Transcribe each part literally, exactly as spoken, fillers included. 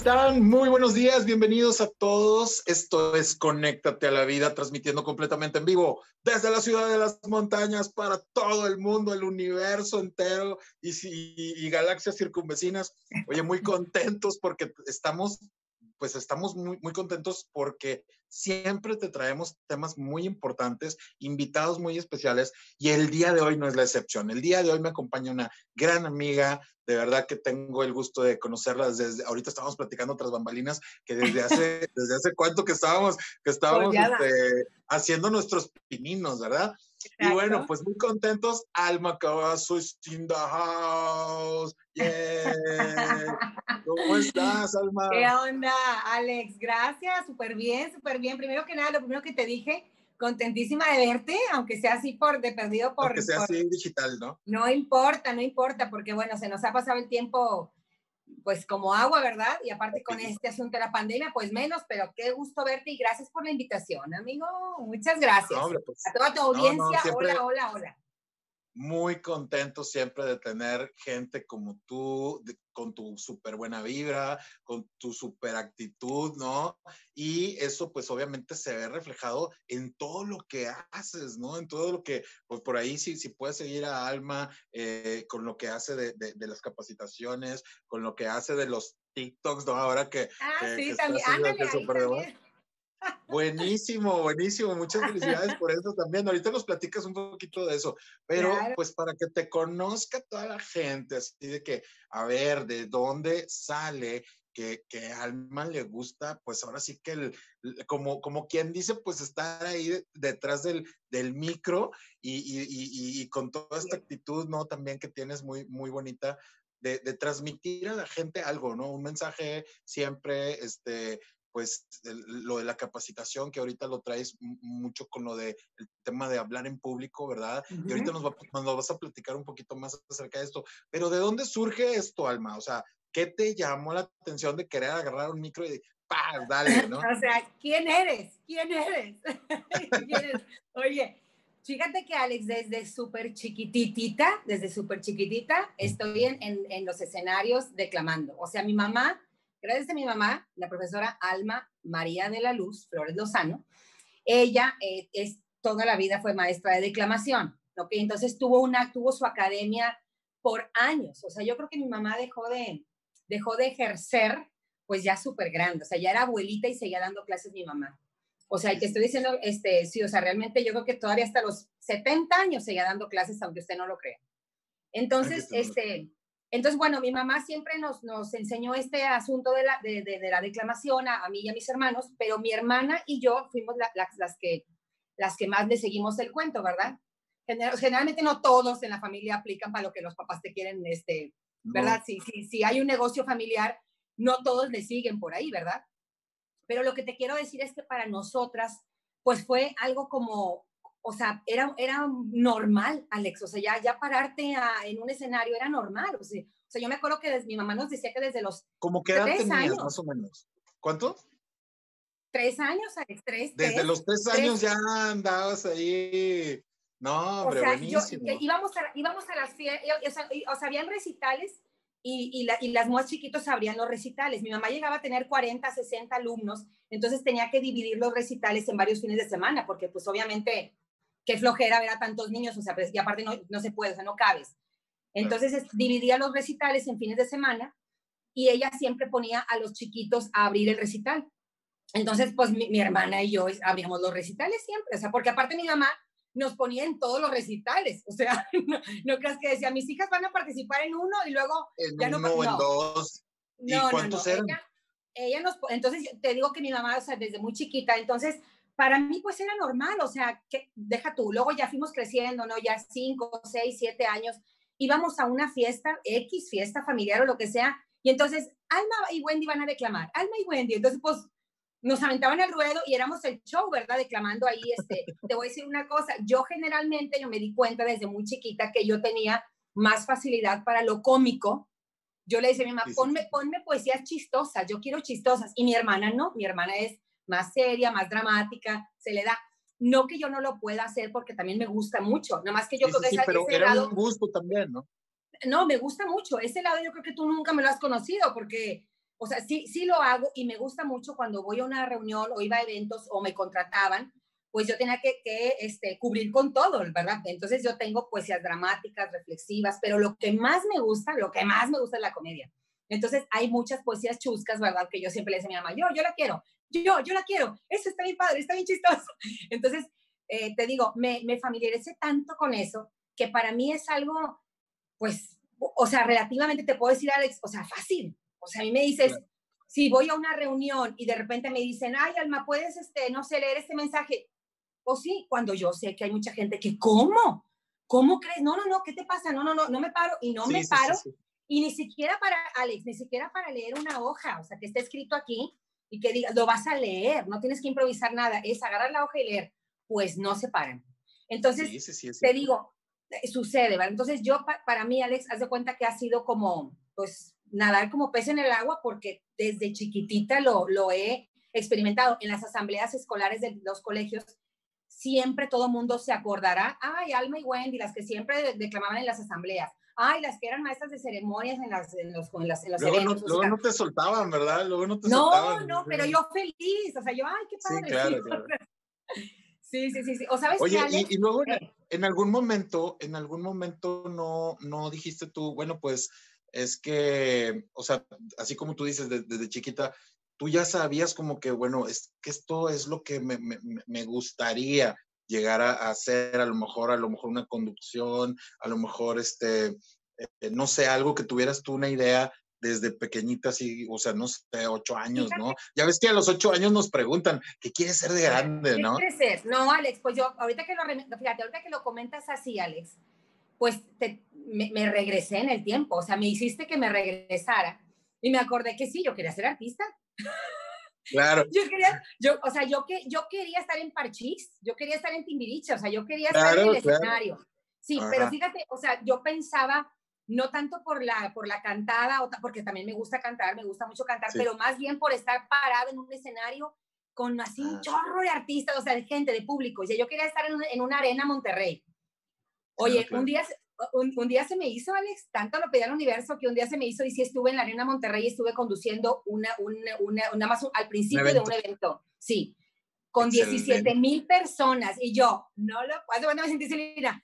están? Muy buenos días, bienvenidos a todos. Esto es Conéctate a la Vida, transmitiendo completamente en vivo desde la ciudad de las montañas para todo el mundo, el universo entero y, y, y galaxias circunvecinas. Oye, muy contentos porque estamos, pues estamos muy, muy contentos porque siempre te traemos temas muy importantes, invitados muy especiales y el día de hoy no es la excepción. El día de hoy me acompaña una gran amiga, de verdad que tengo el gusto de conocerla desde, ahorita estábamos platicando tras bambalinas, que desde hace, desde hace cuánto que estábamos, que estábamos este, haciendo nuestros pininos, ¿verdad? Exacto. Y bueno, pues muy contentos. Alma Cavazos is in the house. Yeah. ¿Cómo estás, Alma? ¿Qué onda, Alex? Gracias, súper bien, súper bien. Primero que nada, lo primero que te dije, contentísima de verte, aunque sea así por de perdido por... Aunque sea por... así digital, ¿no? No importa, no importa, porque bueno, se nos ha pasado el tiempo pues como agua, ¿verdad? Y aparte con este asunto de la pandemia, pues menos, pero qué gusto verte y gracias por la invitación, amigo. Muchas gracias. No, hombre, pues, a toda tu audiencia, no, no, siempre... hola, hola, hola. Muy contento siempre de tener gente como tú, de, con tu súper buena vibra, con tu súper actitud, ¿no? Y eso pues obviamente se ve reflejado en todo lo que haces, ¿no? En todo lo que, pues por ahí si, si puedes seguir a Alma eh, con lo que hace de, de, de las capacitaciones, con lo que hace de los TikToks, ¿no? Ahora que, ah, que, sí, que también, está haciendo ándale, que súper de moda. Buenísimo, buenísimo. Muchas felicidades por eso también. Ahorita nos platicas un poquito de eso, pero claro, pues para que te conozca toda la gente, así de que, a ver, ¿de dónde sale que, que a Alma le gusta? Pues ahora sí que, el, como, como quien dice, pues estar ahí de, detrás del, del micro y, y, y, y con toda esta actitud, ¿no? También que tienes muy, muy bonita. De, de transmitir a la gente algo, ¿no? Un mensaje siempre, este, pues el, lo de la capacitación, que ahorita lo traes mucho con lo de el tema de hablar en público, ¿verdad? Uh-huh. Y ahorita nos, va, nos vas a platicar un poquito más acerca de esto. Pero ¿de dónde surge esto, Alma? O sea, ¿qué te llamó la atención de querer agarrar un micro y ¡pah! Dale, ¿no? O sea, ¿quién eres? ¿Quién eres? ¿Quién eres? Oye, fíjate que Alex, desde súper chiquititita, desde súper chiquitita, estoy en, en, en los escenarios declamando. O sea, mi mamá, gracias a mi mamá, la profesora Alma María de la Luz Flores Lozano, ella eh, es, toda la vida fue maestra de declamación, ¿ok? Entonces tuvo, una, tuvo su academia por años. O sea, yo creo que mi mamá dejó de, dejó de ejercer pues ya súper grande. O sea, ya era abuelita y seguía dando clases mi mamá. O sea, te estoy diciendo, este, sí, o sea, realmente yo creo que todavía hasta los setenta años seguía dando clases, aunque usted no lo crea. Entonces, este, entonces, bueno, mi mamá siempre nos, nos enseñó este asunto de la, de, de, de la declamación a, a mí y a mis hermanos, pero mi hermana y yo fuimos la, la, las, que, las que más le seguimos el cuento, ¿verdad? General, generalmente no todos en la familia aplican para lo que los papás te quieren, este, ¿verdad? No. Si, si, si hay un negocio familiar, no todos le siguen por ahí, ¿verdad? Pero lo que te quiero decir es que para nosotras, pues fue algo como, o sea, era, era normal, Alex, o sea, ya, ya pararte a, en un escenario era normal, o sea, o sea, yo me acuerdo que desde, mi mamá nos decía que desde los ¿Cómo qué edad tenías, años, más o menos? ¿Cuánto? Tres años, Alex, tres, Desde tres, los tres, tres años ya andabas ahí. No, hombre, o sea, buenísimo. Yo, íbamos, a, íbamos a las fiestas, o sea, o sea, habían recitales y, y, la, y las más chiquitos abrían los recitales. Mi mamá llegaba a tener cuarenta, sesenta alumnos, entonces tenía que dividir los recitales en varios fines de semana, porque pues obviamente qué flojera ver a tantos niños, o sea, pues, y aparte no, no se puede, o sea, no cabes. Entonces claro. dividía los recitales en fines de semana y ella siempre ponía a los chiquitos a abrir el recital. Entonces, pues mi, mi hermana y yo abríamos los recitales siempre, o sea, porque aparte mi mamá nos ponía en todos los recitales, o sea, no, no creas que decía, mis hijas van a participar en uno y luego en ya uno no, o en no. dos. ¿Y no, cuántos no, no. eran? Ella, ella nos, entonces te digo que mi mamá, o sea, desde muy chiquita, entonces para mí pues era normal, o sea, que deja tú, luego ya fuimos creciendo, ¿no? Ya cinco, seis, siete años, íbamos a una fiesta, X, fiesta familiar o lo que sea, y entonces Alma y Wendy van a declamar, Alma y Wendy, entonces pues nos aventaban el ruedo y éramos el show, ¿verdad? Declamando ahí, este, te voy a decir una cosa, yo generalmente, yo me di cuenta desde muy chiquita que yo tenía más facilidad para lo cómico. Yo le decía a mi mamá, ponme, ponme poesías chistosas, yo quiero chistosas, y mi hermana no, mi hermana es más seria, más dramática, se le da, no que yo no lo pueda hacer porque también me gusta mucho, nada más que yo sí, creo sí, que sí, esa, pero ese era lado, un gusto también, ¿no? no, me gusta mucho, ese lado yo creo que tú nunca me lo has conocido porque o sea, sí, sí lo hago y me gusta mucho cuando voy a una reunión o iba a eventos o me contrataban, pues yo tenía que, que este, cubrir con todo, ¿verdad? Entonces yo tengo poesías dramáticas, reflexivas, pero lo que más me gusta, lo que más me gusta es la comedia. Entonces hay muchas poesías chuscas, ¿verdad? Que yo siempre le decía a mi mamá, yo, yo la quiero, yo, yo la quiero, eso está bien padre, está bien chistoso. Entonces, eh, te digo, me, me familiaricé tanto con eso que para mí es algo, pues, o sea, relativamente te puedo decir, Alex, o sea, fácil. O sea, a mí me dices, claro, si voy a una reunión y de repente me dicen, ay, Alma, ¿puedes, este, no sé, leer este mensaje? O sí, cuando yo sé que hay mucha gente que, ¿cómo? ¿Cómo crees? No, no, no, ¿qué te pasa? No, no, no, no me paro y no sí, me sí, paro. Sí, sí. Y ni siquiera para, Alex, ni siquiera para leer una hoja, o sea, que esté escrito aquí y que diga, lo vas a leer, no tienes que improvisar nada, es agarrar la hoja y leer. Pues no se paran. Entonces, sí, sí, sí, sí. te digo, sucede, ¿verdad? Entonces yo, pa, para mí, Alex, haz de cuenta que ha sido como, pues, nadar como pez en el agua porque desde chiquitita lo, lo he experimentado en las asambleas escolares de los colegios. Siempre todo mundo se acordará, ay, Alma y Wendy, las que siempre declamaban en las asambleas, ay, las que eran maestras de ceremonias en, las, en, los, en, las, en los luego eventos. No, luego O sea, no te soltaban, ¿verdad? Luego no te no, soltaban. no, pero yo feliz, o sea, yo, ay, qué Sí, padre. claro, Sí, claro. sí, sí, sí, sí. O sabes qué, Oye, Alex, y, y luego en, eh, en algún momento, en algún momento no, no dijiste tú, bueno, pues es que, o sea, así como tú dices, desde, desde chiquita, tú ya sabías como que, bueno, es que esto es lo que me, me, me gustaría llegar a, a hacer, a lo mejor, a lo mejor una conducción, a lo mejor, este, eh, no sé, algo que tuvieras tú una idea desde pequeñita, así, o sea, no sé, ocho años, fíjate, ¿no? Ya ves que a los ocho años nos preguntan, ¿qué quieres ser de grande, ¿qué no? quieres ser? No, Alex, pues yo, ahorita que lo, fíjate, ahorita que lo comentas así, Alex, pues te, me, me regresé en el tiempo, o sea, me hiciste que me regresara y me acordé que sí, yo quería ser artista. Claro. Yo quería, yo, o sea, yo, que, yo quería estar en Parchís, yo quería estar en Timbiriche, o sea, yo quería estar en el Claro, claro. escenario. Sí, Ajá. pero fíjate, o sea, yo pensaba, no tanto por la, por la cantada, porque también me gusta cantar, me gusta mucho cantar, Sí. pero más bien por estar parado en un escenario con así un chorro de artistas, o sea, de gente, de público. O sea, yo quería estar en, en una arena Monterrey. Oye, Claro, claro. un día, un, un, día se me hizo, Alex, tanto lo pedí al universo que un día se me hizo y sí estuve en la Arena Monterrey y estuve conduciendo una, una, una, una más un, al principio un de un evento, sí, con diecisiete mil personas y yo, no lo puedo, cuando me sentí Selena,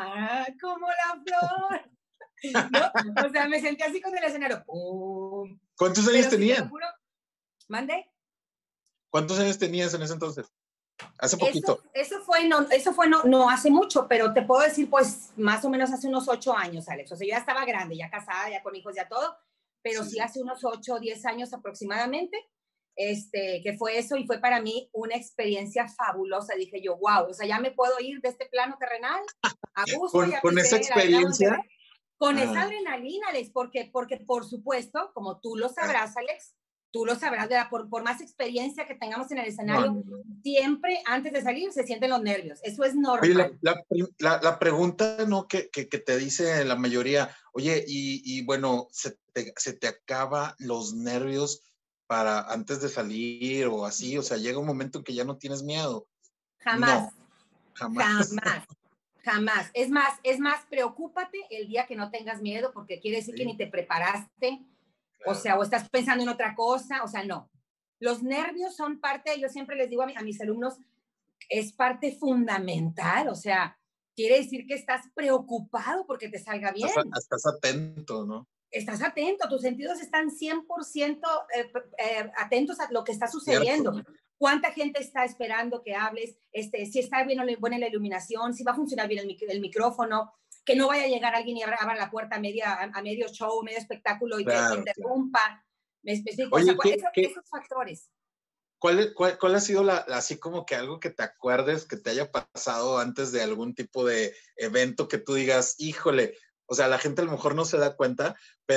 como la flor, ¿no? O sea, me sentí así con el escenario, ¡pum! ¿Cuántos años Pero sí, tenías? te lo juro, ¿mande? ¿Cuántos años tenías en ese entonces? Hace poquito. Eso, eso fue, no, eso fue no, no hace mucho, pero te puedo decir, pues, más o menos hace unos ocho años, Alex. O sea, yo ya estaba grande, ya casada, ya con hijos, ya todo, pero sí, sí hace unos ocho o diez años aproximadamente, este, que fue eso y fue para mí una experiencia fabulosa. Dije yo, wow, o sea, ya me puedo ir de este plano terrenal a gusto, Con, ya con esa pisé la Arena experiencia. Monterrey. Con Ah, esa adrenalina, Alex, porque, porque por supuesto, como tú lo ah, sabrás, Alex, tú lo sabrás, ¿verdad? Por, por más experiencia que tengamos en el no, escenario, no, no. siempre antes de salir se sienten los nervios. Eso es Oye, la, normal. la, la, la pregunta, ¿no? Que, que, que, te dice la mayoría, oye, y, y bueno, ¿se te, se te acaba los nervios para antes de salir o así? O sea, llega un momento en que ya no tienes miedo. Jamás, No, jamás. jamás, jamás. Es más, es más, preocúpate el día que no tengas miedo porque quiere decir Sí, que ni te preparaste, o claro. sea, o estás pensando en otra cosa, o sea, no. Los nervios son parte, yo siempre les digo a, mi, a mis alumnos, es parte fundamental, o sea, quiere decir que estás preocupado porque te salga bien. Estás, estás atento, ¿no? Estás atento, tus sentidos están cien por ciento eh, eh, atentos a lo que está sucediendo. Cierto. ¿Cuánta gente está esperando que hables? Este, si está bien, buena la iluminación, si va a funcionar bien el, mic el micrófono, que no vaya a llegar alguien y abra la puerta a, media, a, a medio show, medio espectáculo y Claro, te interrumpa. claro. ¿Me explico? Oye, O sea, ¿qué, esos, qué, esos factores. ¿Cuál, cuál, ¿Cuál ha sido la, así como que algo que te acuerdes que te haya pasado antes de algún tipo de evento que tú digas, híjole, o sea, la gente a lo mejor no se da cuenta,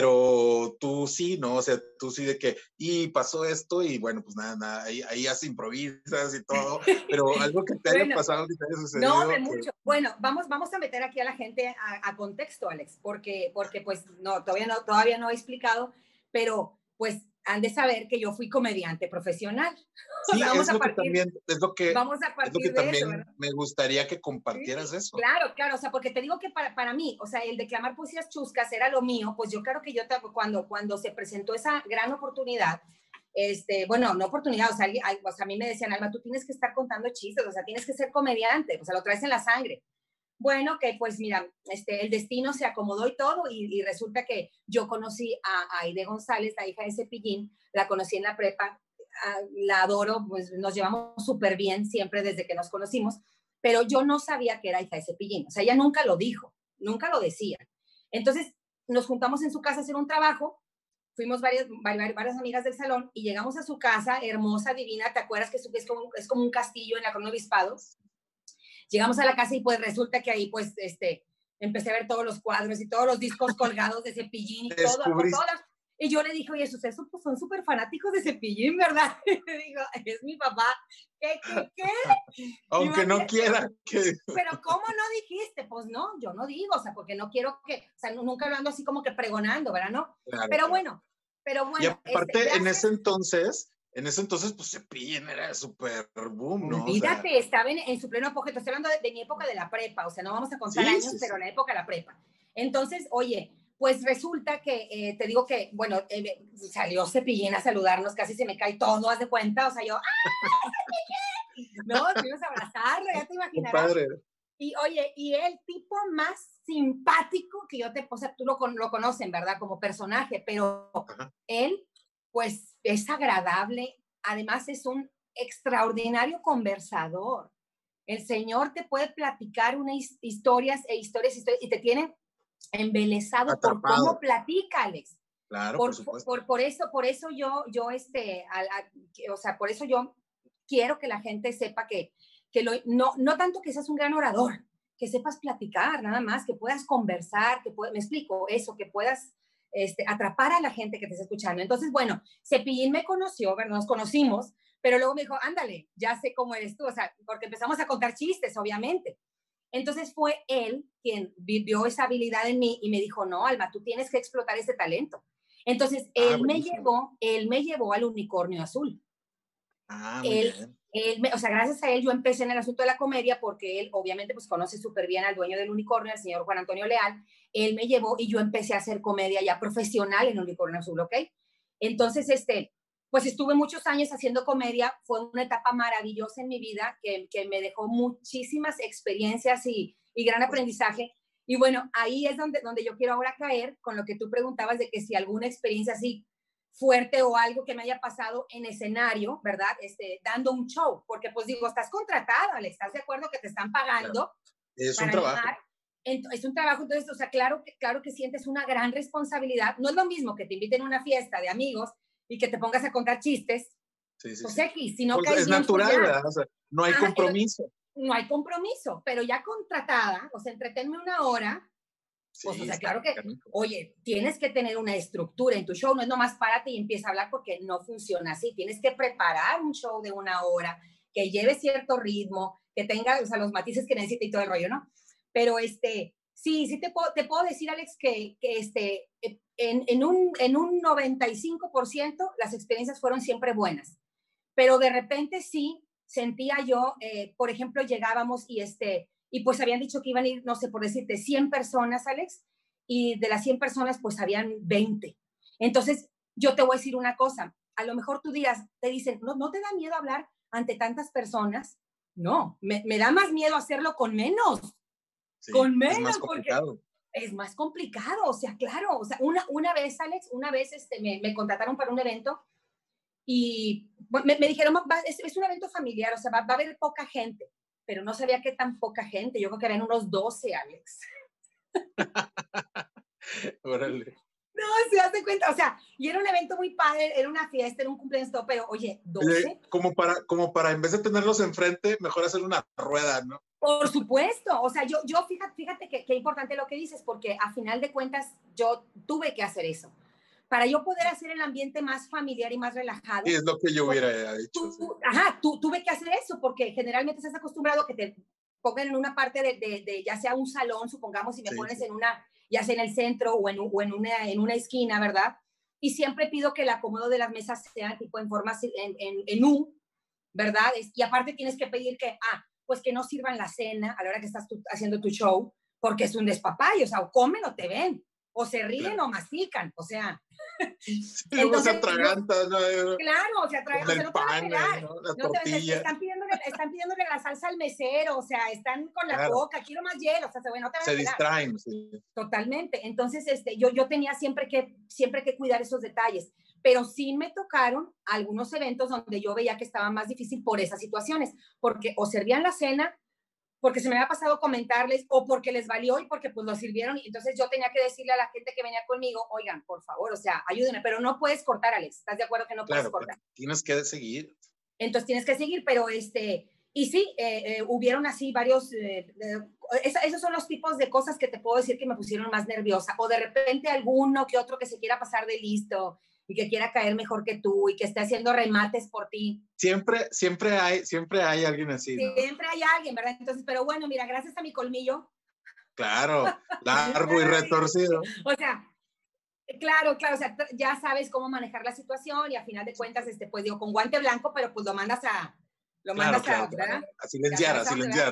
pero tú sí, ¿no? O sea, tú sí de que, y pasó esto y bueno, pues nada, nada, ahí, ahí ya se improvisas y todo, pero algo que te haya Bueno, pasado, que te haya no, de sucedido. Que... mucho. Bueno, vamos, vamos a meter aquí a la gente a, a contexto, Alex, porque, porque pues no todavía, no, todavía no he explicado, pero pues han de saber que yo fui comediante profesional. Sí, o sea, vamos es, lo a partir, que también, es lo que vamos a partir es lo que de también eso, me gustaría que compartieras sí, eso. Claro, claro, o sea, porque te digo que para, para mí, o sea, el declamar poesías chuscas era lo mío, pues yo claro que yo cuando, cuando se presentó esa gran oportunidad, este, bueno, no oportunidad, o sea, alguien, o sea, a mí me decían, Alma, tú tienes que estar contando chistes, o sea, tienes que ser comediante, o sea, lo traes en la sangre. Bueno, que pues mira, este, el destino se acomodó y todo, y, y resulta que yo conocí a, a Aide González, la hija de Cepillín, la conocí en la prepa, a, la adoro, pues nos llevamos súper bien siempre desde que nos conocimos, pero yo no sabía que era hija de Cepillín, o sea, ella nunca lo dijo, nunca lo decía. Entonces, nos juntamos en su casa a hacer un trabajo, fuimos varias, varias, varias amigas del salón y llegamos a su casa, hermosa, divina, ¿te acuerdas que es como, es como un castillo en la Corona Obispado? Llegamos a la casa y pues resulta que ahí pues este, empecé a ver todos los cuadros y todos los discos colgados de Cepillín y todo, por todas. Y yo le dije, oye, esos pues, son súper fanáticos de Cepillín, ¿verdad? Y le digo, es mi papá. ¿Qué, qué, qué? Aunque Imagínate, no quiera que... Pero ¿cómo no dijiste? Pues no, yo no digo, o sea, porque no quiero que, o sea, nunca hablando así como que pregonando, ¿verdad? No, claro, pero claro. bueno, pero bueno. Y aparte, este, en ese entonces... En ese entonces, pues Cepillín era súper boom, ¿no? Olvídate, o sea, estaba en, en, su pleno apogeo. Estoy hablando de, de mi época de la prepa, o sea, no vamos a contar sí, años, sí, pero sí. la época de la prepa. Entonces, oye, pues resulta que, eh, te digo que, bueno, eh, salió Cepillín a saludarnos, casi se me cae todo, haz de cuenta, o sea, yo, ¡ah, no, fuimos a abrazarlo, ya te imaginarás. Padre. Y oye, y el tipo más simpático que yo te, o sea, tú lo, lo conocen, ¿verdad? Como personaje, pero Ajá. él, pues, es agradable, además es un extraordinario conversador. El señor te puede platicar unas historias e historias, historias y te tiene embelesado Atrapado. por cómo platica, Alex. Claro, por, por supuesto. Por, por eso, por eso yo, yo este, a, a, o sea, por eso yo quiero que la gente sepa que, que lo, no, no tanto que seas un gran orador, que sepas platicar, nada más, que puedas conversar, que puedas, me explico, eso, que puedas este, atrapar a la gente que te está escuchando. Entonces, bueno, Cepillín me conoció, ¿verdad? Nos conocimos, pero luego me dijo, ándale, ya sé cómo eres tú, o sea, porque empezamos a contar chistes, obviamente. Entonces fue él quien vio esa habilidad en mí y me dijo, no, Alma, tú tienes que explotar ese talento. Entonces, él ah, me llevó, él me llevó al Unicornio Azul. Ah, muy él, bien. Él me, o sea, gracias a él yo empecé en el asunto de la comedia porque él obviamente pues conoce súper bien al dueño del Unicornio, al señor Juan Antonio Leal. Él me llevó y yo empecé a hacer comedia ya profesional en Unicornio Azul, ¿ok? Entonces, este, pues estuve muchos años haciendo comedia, fue una etapa maravillosa en mi vida que, que me dejó muchísimas experiencias y, y gran aprendizaje. Y bueno, ahí es donde, donde yo quiero ahora caer con lo que tú preguntabas de que si alguna experiencia así fuerte o algo que me haya pasado en escenario, ¿verdad? Este, dando un show, porque pues digo, estás contratado, Alex, ¿estás de acuerdo que te están pagando? Claro. Es para un trabajo. Animar? Es un trabajo, entonces, o sea, claro, claro que sientes una gran responsabilidad. No es lo mismo que te inviten a una fiesta de amigos y que te pongas a contar chistes. Sí, sí, pues sí. X, si no pues caes es bien, natural, pues ¿verdad? O sea, no hay ah, compromiso. El, no hay compromiso, pero ya contratada, o sea, entretenme una hora, pues, sí, o sea, claro que, carico. Oye, tienes que tener una estructura en tu show, no es nomás párate y empieza a hablar porque no funciona así, tienes que preparar un show de una hora, que lleve cierto ritmo, que tenga, o sea, los matices que necesita y todo el rollo, ¿no? Pero, este, sí, sí te puedo, te puedo decir, Alex, que, que este, en, en, un, en un noventa y cinco por ciento las experiencias fueron siempre buenas, pero de repente sí sentía yo, eh, por ejemplo, llegábamos y este, y pues habían dicho que iban a ir, no sé, por decirte, cien personas, Alex, y de las cien personas, pues habían veinte. Entonces, yo te voy a decir una cosa, a lo mejor tú dirás, te dicen, ¿no, no te da miedo hablar ante tantas personas? No, me, me da más miedo hacerlo con menos. Sí, con menos, es más complicado. Porque es más complicado, o sea, claro, o sea, una, una vez, Alex, una vez este, me, me contrataron para un evento y me, me dijeron, va, es, es un evento familiar, o sea, va, va a haber poca gente, pero no sabía qué tan poca gente, yo creo que habían unos doce, Alex. Órale. No, se hace cuenta, o sea, y era un evento muy padre, era una fiesta, era un cumpleaños, todo, pero oye, doce. Oye, como para, como para en vez de tenerlos enfrente, mejor hacer una rueda, ¿no? Por supuesto, o sea, yo, yo fíjate, fíjate que, que importante lo que dices, porque a final de cuentas yo tuve que hacer eso. Para yo poder hacer el ambiente más familiar y más relajado. Sí, es lo que yo hubiera pues, dicho. Tú, Sí. Ajá, tú, tuve que hacer eso, porque generalmente estás acostumbrado a que te pongan en una parte de, de, de ya sea un salón, supongamos, si me sí, pones sí. en una, ya sea en el centro o en, o en, una, en una esquina, ¿verdad? y siempre pido que el acomodo de las mesas sea tipo en forma, en, en, en U, ¿verdad? Y aparte tienes que pedir que, ah, pues que no sirvan la cena a la hora que estás tú haciendo tu show, porque es un despapalle, o sea, o comen o te ven, o se ríen claro. o mastican, o sea. Sí, luego se atragantan, ¿no? Claro, o sea, tra o sea, no pan, te van a pegar. ¿no? La no tortilla. Te, están, pidiéndole, están pidiéndole la salsa al mesero, o sea, están con la claro. coca, quiero más hielo, o sea, no te van se a pegar. distraen. Sí. Totalmente. Entonces, este, yo, yo tenía siempre que, siempre que cuidar esos detalles, pero sí me tocaron algunos eventos donde yo veía que estaba más difícil por esas situaciones, porque o servían la cena, porque se me había pasado comentarles, o porque les valió y porque pues lo sirvieron, y entonces yo tenía que decirle a la gente que venía conmigo, oigan, por favor, o sea, ayúdenme, pero no puedes cortar, Alex, ¿estás de acuerdo que no claro, puedes cortar? Tienes que seguir. Entonces tienes que seguir, pero este, y sí, eh, eh, hubieron así varios, eh, eh, esa, esos son los tipos de cosas que te puedo decir que me pusieron más nerviosa, o de repente alguno que otro que se quiera pasar de listo, y que quiera caer mejor que tú, y que esté haciendo remates por ti. Siempre, siempre hay, siempre hay alguien así, ¿no? Siempre hay alguien, ¿verdad? Entonces, pero bueno, mira, gracias a mi colmillo. Claro, largo y retorcido. O sea, claro, claro, o sea, ya sabes cómo manejar la situación, y a final de cuentas, este, pues digo, con guante blanco, pero pues lo mandas a, lo claro, mandas claro, a, claro. ¿verdad? A silenciar, a silenciar.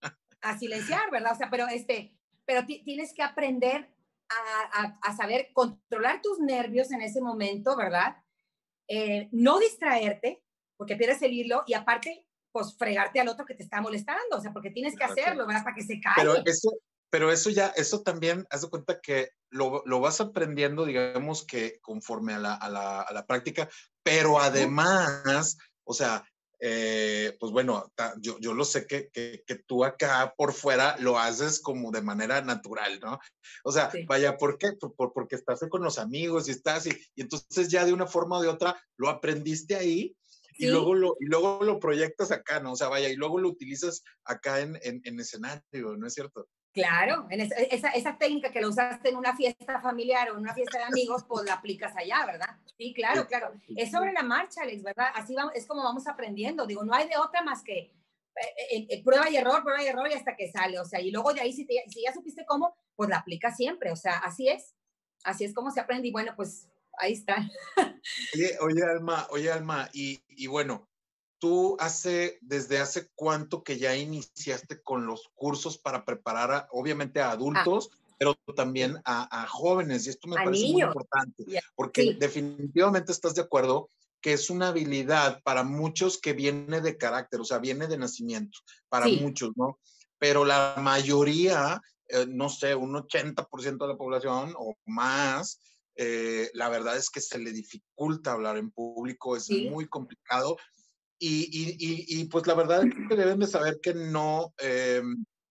A silenciar, ¿verdad? O sea, pero este, pero tienes que aprender a, a, a saber controlar tus nervios en ese momento, ¿verdad? Eh, no distraerte, porque pierdes el hilo, y aparte, pues fregarte al otro que te está molestando, o sea, porque tienes que hacerlo, ¿verdad? Para que se calle. Pero eso, pero eso ya, eso también, haz de cuenta que lo, lo vas aprendiendo, digamos que conforme a la, a la, a la práctica, pero además, o sea, eh, pues bueno, yo, yo lo sé que, que, que tú acá por fuera lo haces como de manera natural, ¿no? O sea, sí. Vaya, ¿por qué? Por, por, porque estás con los amigos y estás, y, y entonces ya de una forma o de otra lo aprendiste ahí. Y, ¿sí? luego lo, y luego lo proyectas acá, ¿no? O sea, vaya, y luego lo utilizas acá en, en, en escenario, ¿no es cierto? Claro, en esa, esa, esa técnica que la usaste en una fiesta familiar o en una fiesta de amigos, pues la aplicas allá, ¿verdad? Sí, claro, claro. Es sobre la marcha, Alex, ¿verdad? Así vamos, es como vamos aprendiendo. Digo, no hay de otra más que eh, eh, prueba y error, prueba y error y hasta que sale. O sea, y luego de ahí, si, te, si ya supiste cómo, pues la aplicas siempre. O sea, así es. Así es como se aprende. Y bueno, pues ahí está. Oye, oye Alma, oye, Alma, y, y bueno, tú hace, desde hace cuánto que ya iniciaste con los cursos para preparar, a, obviamente, a adultos, ah, pero también a, a jóvenes, y esto me a parece niños. muy importante, porque sí. definitivamente estás de acuerdo que es una habilidad para muchos que viene de carácter, o sea, viene de nacimiento, para sí. muchos, ¿no? Pero la mayoría, eh, no sé, un ochenta por ciento de la población o más, eh, la verdad es que se le dificulta hablar en público, es sí. muy complicado. Y, y, y, y pues la verdad es que deben de saber que no, eh,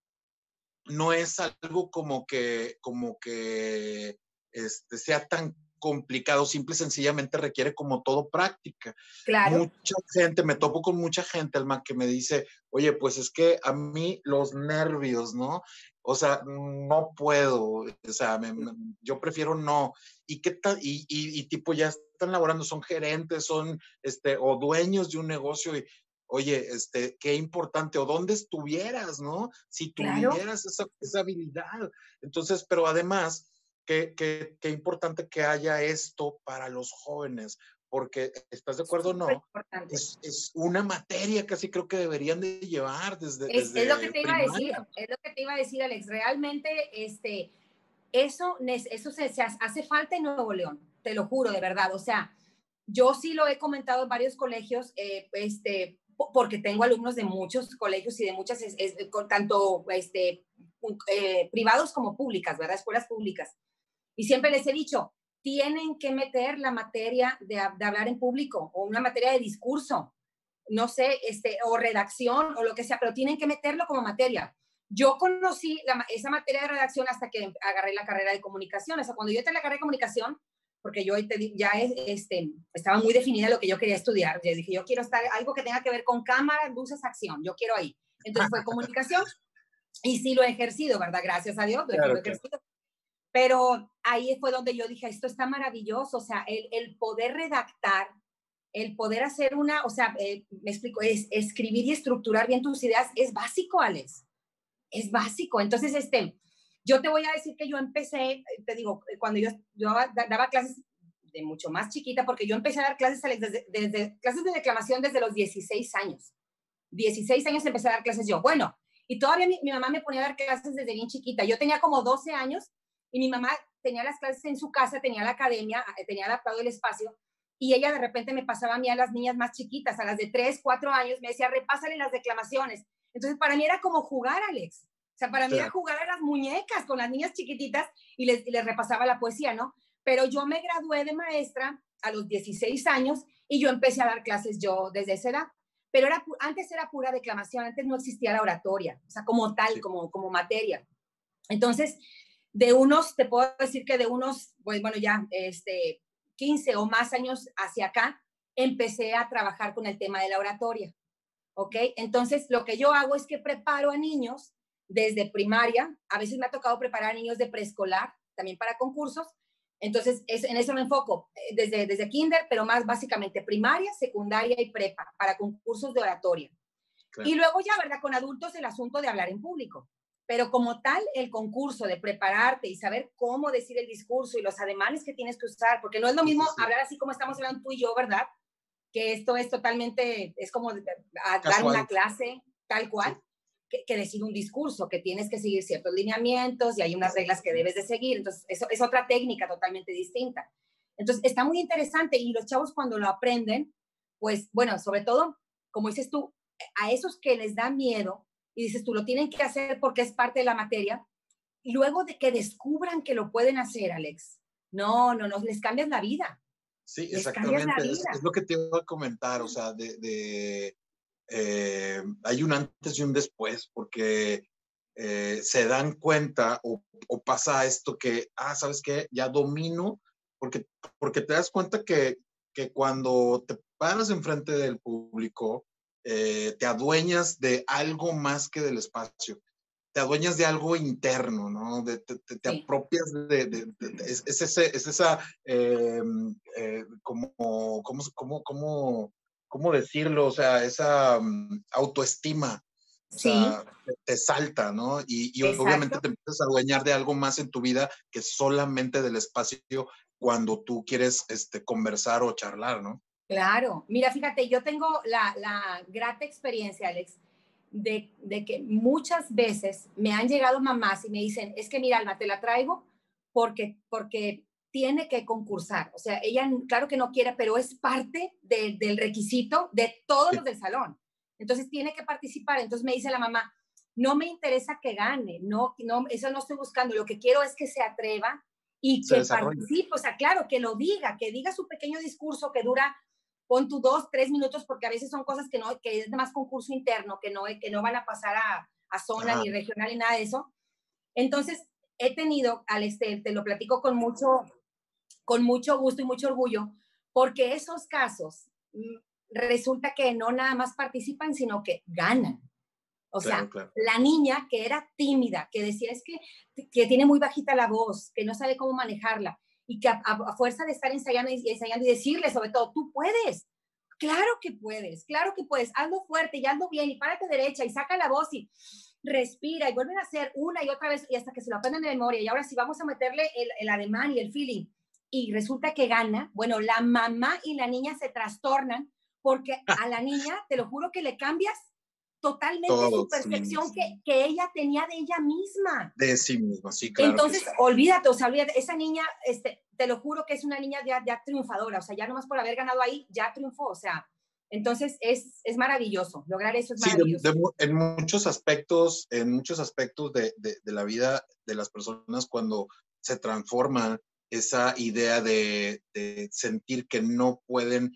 no es algo como que, como que este, sea tan complicado, simple y sencillamente requiere como todo práctica. Claro. Mucha gente, me topo con mucha gente, Alma, que me dice, oye, pues es que a mí los nervios, ¿no? O sea, no puedo, o sea, me, me, yo prefiero no. ¿Y qué tal? Y, y, y tipo ya están laborando, son gerentes, son, este, o dueños de un negocio y, oye, este, qué importante, o dónde estuvieras, ¿no? Si tuvieras claro. esa, esa habilidad. Entonces, pero además, qué, qué, qué importante que haya esto para los jóvenes, porque, ¿estás de acuerdo o no? Es, es una materia que así creo que deberían de llevar desde, es, desde es lo que te iba primaria. a decir, es lo que te iba a decir, Alex, realmente, este, eso, eso se, se hace falta en Nuevo León, te lo juro, de verdad, o sea, yo sí lo he comentado en varios colegios, eh, este, porque tengo alumnos de muchos colegios y de muchas, es, es, tanto este, eh, privados como públicas, ¿verdad? Escuelas públicas. Y siempre les he dicho, tienen que meter la materia de, de hablar en público o una materia de discurso, no sé, este, o redacción o lo que sea, pero tienen que meterlo como materia. Yo conocí la, esa materia de redacción hasta que agarré la carrera de comunicación. O sea, cuando yo entré en la carrera de comunicación, porque yo ya este, estaba muy definida lo que yo quería estudiar. Yo dije, yo quiero estar algo que tenga que ver con cámara, luces, acción. Yo quiero ahí. Entonces fue comunicación y sí lo he ejercido, ¿verdad? Gracias a Dios, lo, claro, lo he ejercido. Claro. Pero ahí fue donde yo dije, esto está maravilloso. O sea, el, el poder redactar, el poder hacer una, o sea, eh, me explico, es escribir y estructurar bien tus ideas es básico, Alex. Es básico. Entonces, este... yo te voy a decir que yo empecé, te digo, cuando yo, yo daba clases de mucho más chiquita, porque yo empecé a dar clases, Alex, desde, desde, clases de declamación desde los dieciséis años. dieciséis años empecé a dar clases yo. Bueno, y todavía mi, mi mamá me ponía a dar clases desde bien chiquita. Yo tenía como doce años y mi mamá tenía las clases en su casa, tenía la academia, tenía adaptado el espacio, y ella de repente me pasaba a mí a las niñas más chiquitas, a las de tres, cuatro años, me decía, repásale las declamaciones. Entonces, para mí era como jugar, Alex. O sea, para mí sí. era jugar a las muñecas con las niñas chiquititas y les, y les repasaba la poesía, ¿no? Pero yo me gradué de maestra a los dieciséis años y yo empecé a dar clases yo desde esa edad. Pero era, antes era pura declamación, antes no existía la oratoria, o sea, como tal, sí. como, como materia. Entonces, de unos, te puedo decir que de unos, pues bueno, ya este, quince o más años hacia acá, empecé a trabajar con el tema de la oratoria, ¿ok? Entonces, lo que yo hago es que preparo a niños desde primaria, a veces me ha tocado preparar a niños de preescolar, también para concursos, entonces es, en eso me enfoco, desde, desde kinder, pero más básicamente primaria, secundaria y prepa, para concursos de oratoria. Claro. Y luego ya, ¿verdad? Con adultos el asunto de hablar en público. Pero como tal, el concurso de prepararte y saber cómo decir el discurso y los ademanes que tienes que usar, porque no es lo mismo sí, sí. hablar así como estamos hablando tú y yo, ¿verdad? Que esto es totalmente, es como a dar una clase tal cual, sí. que, que decir un discurso, que tienes que seguir ciertos lineamientos y hay unas reglas que debes de seguir. Entonces, eso es otra técnica totalmente distinta. Entonces, está muy interesante y los chavos cuando lo aprenden, pues, bueno, sobre todo, como dices tú, a esos que les da miedo, y dices tú, lo tienen que hacer porque es parte de la materia, y luego de que descubran que lo pueden hacer, Alex, no, no, no, les cambias la vida. Sí, les exactamente, vida. Es, es lo que te iba a comentar, o sea, de, de eh, hay un antes y un después, porque eh, se dan cuenta o, o pasa esto que, ah, ¿sabes qué? Ya domino, porque, porque te das cuenta que, que cuando te paras enfrente del público, Eh, te adueñas de algo más que del espacio, te adueñas de algo interno, ¿no? De, te, te, te sí. apropias de, de, de, de es, es, ese, es esa, eh, eh, como, ¿cómo, cómo, cómo, cómo decirlo? O sea, esa um, autoestima, o sí. sea, te, te salta, ¿no? Y, y obviamente te empiezas a adueñar de algo más en tu vida que solamente del espacio cuando tú quieres este, conversar o charlar, ¿no? Claro, mira, fíjate, yo tengo la, la grata experiencia, Alex, de, de que muchas veces me han llegado mamás y me dicen, es que mira, Alma, te la traigo porque, porque tiene que concursar. O sea, ella claro que no quiere, pero es parte de, del requisito de todos los del salón. Entonces tiene que participar. Entonces me dice la mamá, no me interesa que gane, no, no, eso no estoy buscando, lo que quiero es que se atreva y que participe, o sea, claro, que lo diga, que diga su pequeño discurso que dura pon tu dos, tres minutos, porque a veces son cosas que, no, que es más concurso interno, que no, que no van a pasar a, a zona, ah. ni regional, ni nada de eso. Entonces, he tenido, Alex, te, te lo platico con mucho, con mucho gusto y mucho orgullo, porque esos casos resulta que no nada más participan, sino que ganan. O claro, sea, claro. La niña que era tímida, que decía es que, que tiene muy bajita la voz, que no sabe cómo manejarla, y que a, a, a fuerza de estar ensayando y ensayando y decirle sobre todo, tú puedes, claro que puedes, claro que puedes, hazlo fuerte y hazlo bien y párate derecha y saca la voz y respira y vuelven a hacer una y otra vez y hasta que se lo aprendan de memoria y ahora sí vamos a meterle el, el ademán y el feeling y resulta que gana, bueno, la mamá y la niña se trastornan porque a la niña, te lo juro que le cambias totalmente Todo, su percepción sí. que, que ella tenía de ella misma. De sí misma, sí, claro. Entonces, sí. olvídate, o sea, olvídate, esa niña, este, te lo juro que es una niña ya, ya triunfadora, o sea, ya nomás por haber ganado ahí, ya triunfó, o sea, entonces es, es maravilloso, lograr eso es sí, maravilloso. De, de, en muchos aspectos, en muchos aspectos de, de, de la vida de las personas cuando se transforma esa idea de, de sentir que no pueden,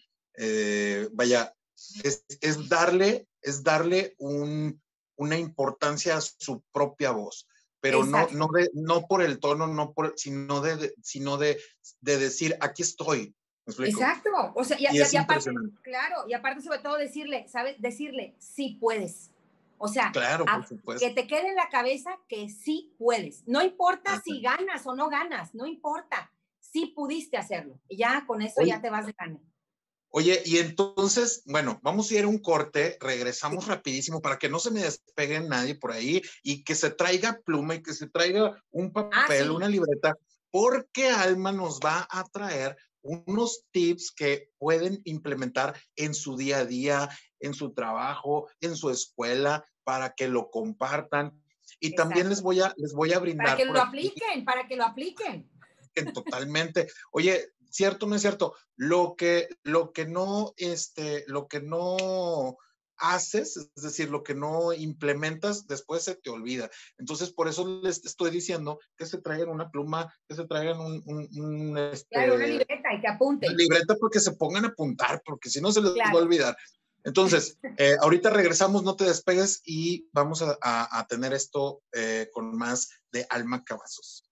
eh, vaya, es, es darle, es darle un, una importancia a su propia voz, pero no, no, de, no por el tono, no por, sino, de, de, sino de, de decir, aquí estoy. ¿Me Exacto, o sea, y, y, y, es y aparte, claro, y aparte sobre todo decirle, ¿sabes? Decirle, sí puedes. O sea, claro, a, que te quede en la cabeza que sí puedes. No importa Ajá. si ganas o no ganas, no importa, sí pudiste hacerlo. Y ya con eso Oye, ya te vas de gana. Oye, y entonces, bueno, vamos a ir a un corte, regresamos sí. rapidísimo para que no se me despegue nadie por ahí y que se traiga pluma y que se traiga un papel, ah, sí. una libreta, porque Alma nos va a traer unos tips que pueden implementar en su día a día, en su trabajo, en su escuela, para que lo compartan. Y Exacto. también les voy a, les voy a brindar. Para que lo aquí, apliquen, para que lo apliquen. Totalmente. Oye, cierto o no es cierto, lo que, lo que no, este, lo que no haces, es decir, lo que no implementas, después se te olvida. Entonces, por eso les estoy diciendo que se traigan una pluma, que se traigan un, un, un este, claro, una libreta y que apunten. Una libreta porque se pongan a apuntar, porque si no se les claro. va a olvidar. Entonces, eh, ahorita regresamos, no te despegues y vamos a, a, a tener esto eh, con más de Alma Cavazos.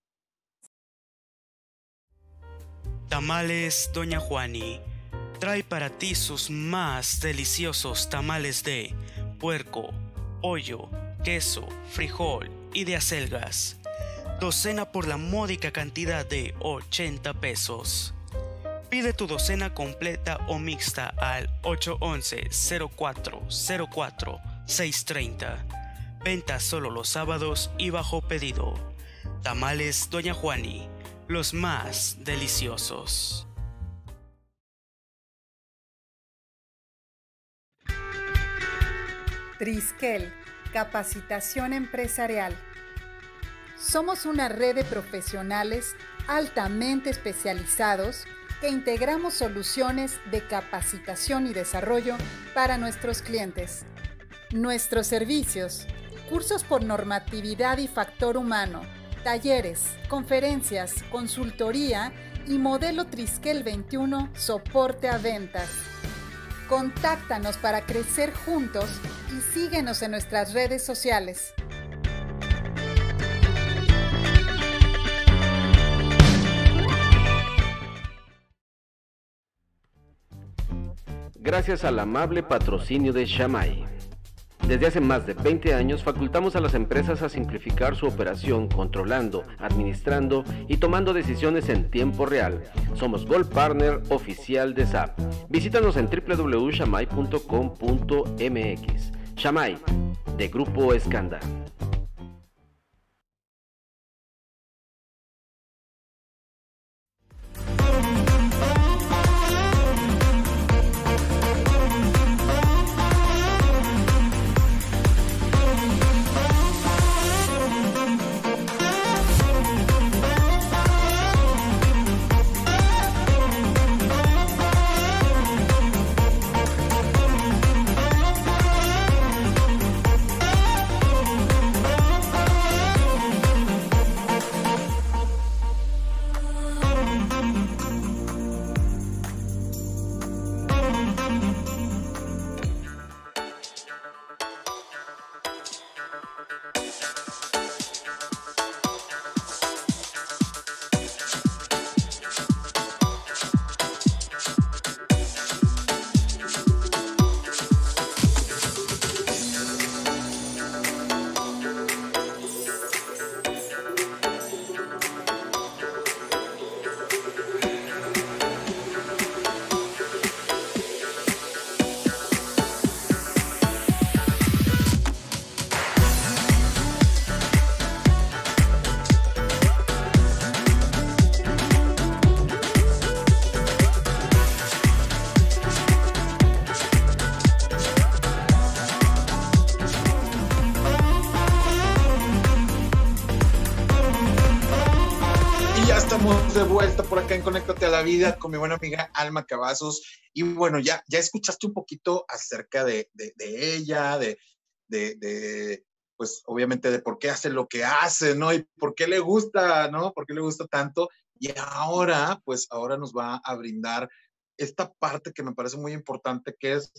Tamales Doña Juani trae para ti sus más deliciosos tamales de puerco, pollo, queso, frijol y de acelgas. Docena por la módica cantidad de ochenta pesos. Pide tu docena completa o mixta al ocho once, cero cuatro cero cuatro, seis treinta. Venta solo los sábados y bajo pedido. Tamales Doña Juani, los más deliciosos. Triskel, capacitación empresarial. Somos una red de profesionales altamente especializados que integramos soluciones de capacitación y desarrollo para nuestros clientes. Nuestros servicios: cursos por normatividad y factor humano, talleres, conferencias, consultoría y modelo Triskel veintiuno, soporte a ventas. Contáctanos para crecer juntos y síguenos en nuestras redes sociales. Gracias al amable patrocinio de Shamay. Desde hace más de veinte años facultamos a las empresas a simplificar su operación controlando, administrando y tomando decisiones en tiempo real. Somos Gold Partner oficial de S A P. Visítanos en w w w punto shamay punto com punto m x. Shamay, de Grupo Escanda. De vuelta por acá en Conéctate a la Vida con mi buena amiga Alma Cavazos. Y bueno, ya, ya escuchaste un poquito acerca de, de, de ella, de, de, de, pues obviamente de por qué hace lo que hace, ¿no? Y por qué le gusta, ¿no? Por qué le gusta tanto. Y ahora, pues ahora nos va a brindar esta parte que me parece muy importante, que es,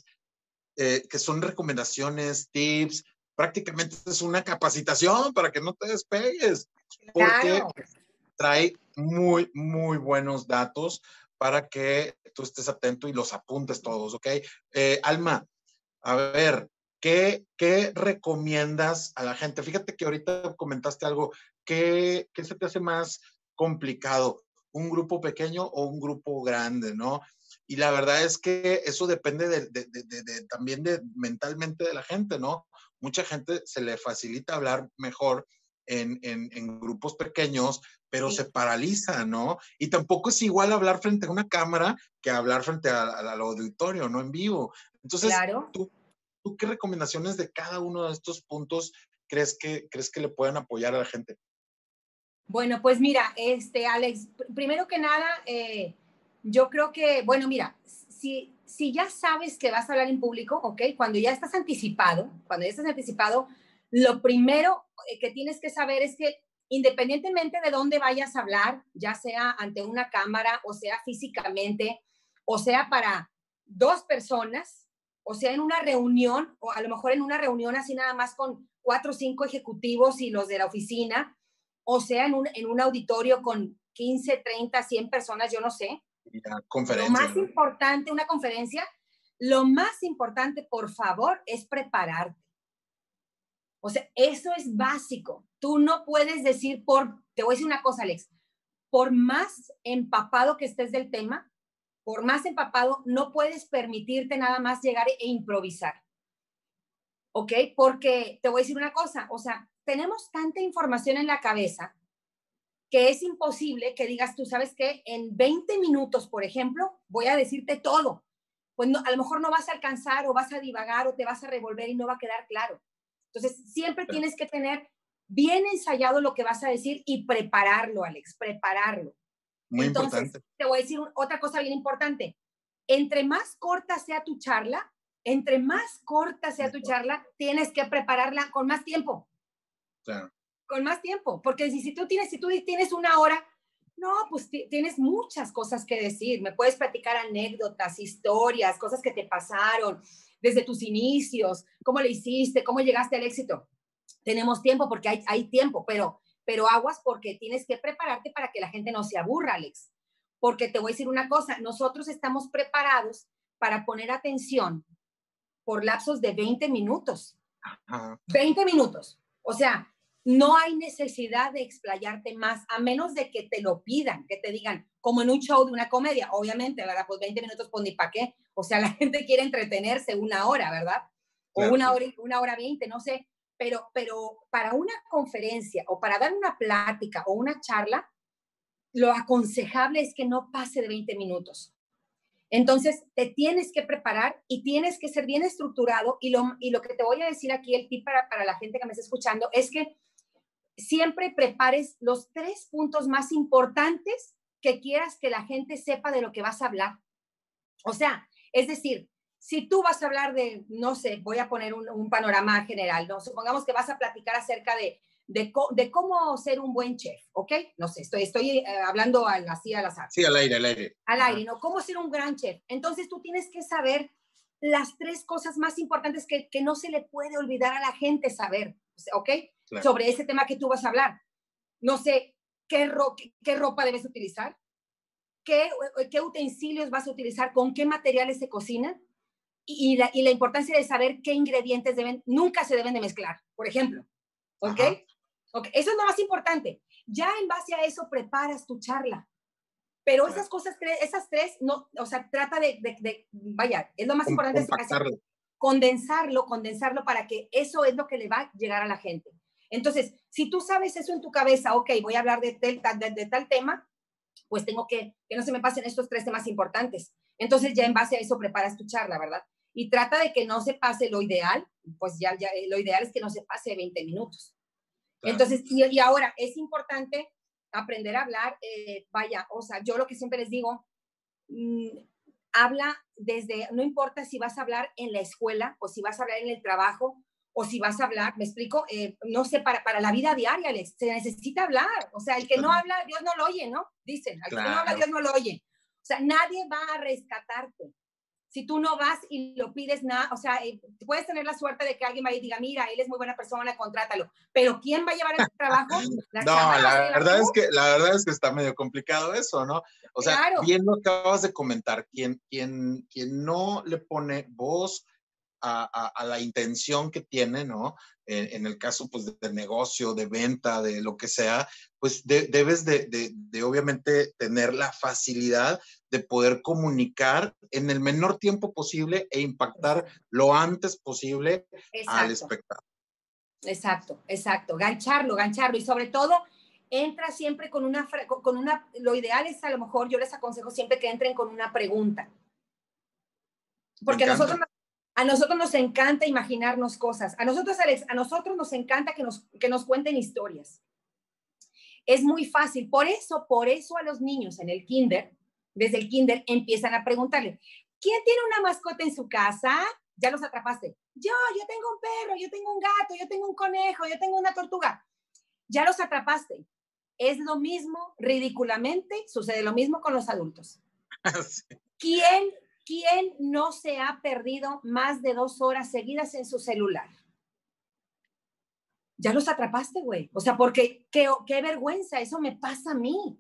eh, que son recomendaciones, tips, prácticamente es una capacitación para que no te despegues. Porque claro. Trae muy, muy buenos datos para que tú estés atento y los apuntes todos, ¿ok? Eh, Alma, a ver, ¿qué, ¿qué recomiendas a la gente? Fíjate que ahorita comentaste algo, ¿qué, qué se te hace más complicado? ¿Un grupo pequeño o un grupo grande, no? Y la verdad es que eso depende de, de, de, de, de, también de mentalmente de la gente, ¿no? Mucha gente se le facilita hablar mejor en, en, en grupos pequeños, pero sí. se paraliza, ¿no? Y tampoco es igual hablar frente a una cámara que hablar frente a, a, al auditorio, ¿no? En vivo. Entonces, claro. ¿tú, ¿tú qué recomendaciones de cada uno de estos puntos crees que, crees que le pueden apoyar a la gente? Bueno, pues mira, este, Alex, primero que nada, eh, yo creo que, bueno, mira, si, si ya sabes que vas a hablar en público, ¿ok? Cuando ya estás anticipado, cuando ya estás anticipado, lo primero que tienes que saber es que independientemente de dónde vayas a hablar, ya sea ante una cámara, o sea físicamente, o sea para dos personas, o sea en una reunión, o a lo mejor en una reunión así nada más con cuatro o cinco ejecutivos y los de la oficina, o sea en un, en un auditorio con quince, treinta, cien personas, yo no sé. Conferencia, lo más ¿no? importante, una conferencia, lo más importante, por favor, es prepararte. O sea, eso es básico. Tú no puedes decir por, te voy a decir una cosa, Alex, por más empapado que estés del tema, por más empapado, no puedes permitirte nada más llegar e improvisar. ¿Ok? Porque te voy a decir una cosa, o sea, tenemos tanta información en la cabeza que es imposible que digas, tú sabes que en veinte minutos, por ejemplo, voy a decirte todo. Pues no, a lo mejor no vas a alcanzar o vas a divagar o te vas a revolver y no va a quedar claro. Entonces, siempre tienes que tener bien ensayado lo que vas a decir y prepararlo, Alex, prepararlo. Muy Entonces, importante. te voy a decir otra cosa bien importante. Entre más corta sea tu charla, entre más corta sea tu charla, tienes que prepararla con más tiempo. Claro. Con más tiempo, porque si, si, tú tienes, si tú tienes una hora, no, pues tienes muchas cosas que decir. Me puedes platicar anécdotas, historias, cosas que te pasaron desde tus inicios, cómo le hiciste, cómo llegaste al éxito. Tenemos tiempo porque hay, hay tiempo, pero, pero aguas porque tienes que prepararte para que la gente no se aburra, Alex. Porque te voy a decir una cosa, nosotros estamos preparados para poner atención por lapsos de veinte minutos. Ajá. veinte minutos. O sea, no hay necesidad de explayarte más, a menos de que te lo pidan, que te digan, como en un show de una comedia, obviamente, ¿verdad? Pues veinte minutos, pues ni para qué. O sea, la gente quiere entretenerse una hora, ¿verdad? O Claro, una claro. hora, una hora veinte, no sé. Pero, pero para una conferencia o para dar una plática o una charla, lo aconsejable es que no pase de veinte minutos. Entonces, te tienes que preparar y tienes que ser bien estructurado. Y lo, y lo que te voy a decir aquí, el tip para, para la gente que me está escuchando, es que siempre prepares los tres puntos más importantes que quieras que la gente sepa de lo que vas a hablar. O sea, es decir, si tú vas a hablar de, no sé, voy a poner un, un panorama general, ¿no? Supongamos que vas a platicar acerca de, de, de cómo ser un buen chef, ¿ok? No sé, estoy, estoy eh, hablando al, así al azar. Sí, al aire, al aire. Al aire, ¿no? ¿Cómo ser un gran chef? Entonces tú tienes que saber las tres cosas más importantes que, que no se le puede olvidar a la gente saber, ¿ok? Claro. Sobre ese tema que tú vas a hablar. No sé, ¿qué, ro qué, qué ropa debes utilizar? ¿Qué, ¿Qué utensilios vas a utilizar? ¿Con qué materiales se cocina? Y, y, la, y la importancia de saber qué ingredientes deben, nunca se deben de mezclar, por ejemplo. ¿Ok? Okay. Eso es lo más importante. Ya en base a eso preparas tu charla. Pero esas cosas, esas tres, no, o sea, trata de, de, de vaya, es lo más importante. Compactarlo. Condensarlo, condensarlo para que eso es lo que le va a llegar a la gente. Entonces, si tú sabes eso en tu cabeza, ok, voy a hablar de, de, de, de tal tema, pues tengo que, que no se me pasen estos tres temas importantes. Entonces, ya en base a eso preparas tu charla, ¿verdad? Y trata de que no se pase lo ideal, pues ya, ya lo ideal es que no se pase veinte minutos. Claro. Entonces, y, y ahora, es importante aprender a hablar, eh, vaya, o sea, yo lo que siempre les digo, mmm, habla desde, no importa si vas a hablar en la escuela o si vas a hablar en el trabajo o si vas a hablar, me explico, eh, no sé, para, para la vida diaria, Alex, se necesita hablar. O sea, el que no habla, Dios no lo oye, ¿no? Dicen, el claro. que no habla, Dios no lo oye. O sea, nadie va a rescatarte. Si tú no vas y lo pides nada, o sea, eh, puedes tener la suerte de que alguien vaya y diga, mira, él es muy buena persona, contrátalo. Pero ¿quién va a llevar el trabajo? La no, la verdad es que la verdad es que está medio complicado eso, ¿no? O sea, claro. Bien lo acabas de comentar, quien, quien, quien no le pone voz a, a, a la intención que tiene, ¿no? En, en el caso, pues, de, de negocio, de venta, de lo que sea, pues de, debes de, de, de obviamente tener la facilidad de poder comunicar en el menor tiempo posible e impactar lo antes posible Exacto. al espectador. Exacto, exacto, gancharlo, gancharlo y sobre todo entra siempre con una, con una, lo ideal es a lo mejor yo les aconsejo siempre que entren con una pregunta. Porque a nosotros, a nosotros nos encanta imaginarnos cosas. A nosotros, Alex, a nosotros nos encanta que nos, que nos cuenten historias. Es muy fácil. Por eso, por eso a los niños en el kinder, desde el kinder, empiezan a preguntarle, ¿quién tiene una mascota en su casa? Ya los atrapaste. Yo, yo tengo un perro, yo tengo un gato, yo tengo un conejo, yo tengo una tortuga. Ya los atrapaste. Es lo mismo, ridículamente, sucede lo mismo con los adultos. Sí. ¿Quién, ¿Quién no se ha perdido más de dos horas seguidas en su celular? Ya los atrapaste, güey. O sea, porque qué, qué vergüenza, eso me pasa a mí.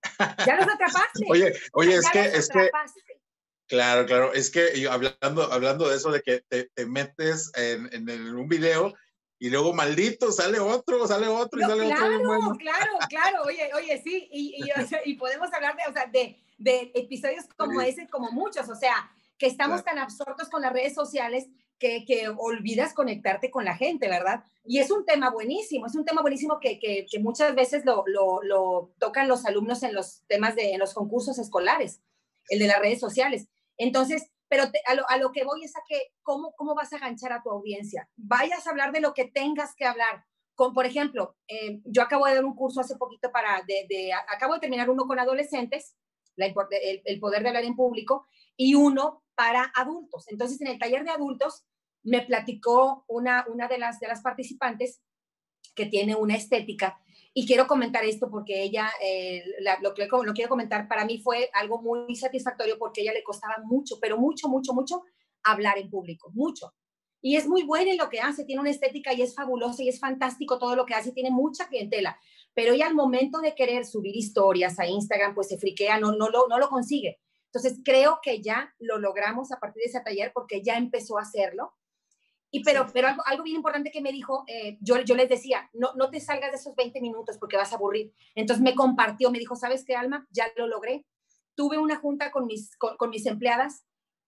Ya los atrapaste. Oye, oye, o sea, es que, es que, claro, claro, es que yo, hablando, hablando de eso, de que te, te metes en, en, en un video y luego maldito, sale otro, sale otro no, y sale claro, otro. Claro, claro, claro, oye, oye, sí, y, y, o sea, y podemos hablar de, o sea, de, de episodios como sí. ese, como muchos, o sea, que estamos claro. tan absortos con las redes sociales que, que olvidas conectarte con la gente, ¿verdad? Y es un tema buenísimo, es un tema buenísimo que, que, que muchas veces lo, lo, lo tocan los alumnos en los temas de, en los concursos escolares, el de las redes sociales. Entonces, pero te, a, lo, a lo que voy es a que, ¿cómo, ¿cómo vas a ganchar a tu audiencia? Vayas a hablar de lo que tengas que hablar. Con, por ejemplo, eh, yo acabo de dar un curso hace poquito para, de, de, acabo de terminar uno con adolescentes, la, el, el poder de hablar en público, y uno para adultos. Entonces, en el taller de adultos, me platicó una, una de, las, de las participantes que tiene una estética, y quiero comentar esto porque ella, eh, la, lo, que, lo quiero comentar, para mí fue algo muy satisfactorio porque a ella le costaba mucho, pero mucho, mucho, mucho hablar en público, mucho. Y es muy buena en lo que hace, tiene una estética y es fabulosa y es fantástico todo lo que hace, tiene mucha clientela, pero ella al momento de querer subir historias a Instagram, pues se friquea, no, no, lo, no lo consigue. Entonces creo que ya lo logramos a partir de ese taller porque ya empezó a hacerlo. Y pero, sí. pero algo, algo bien importante que me dijo, eh, yo, yo les decía, no, no te salgas de esos veinte minutos porque vas a aburrir. Entonces me compartió, me dijo, ¿sabes qué, Alma? Ya lo logré. Tuve una junta con mis, con, con mis empleadas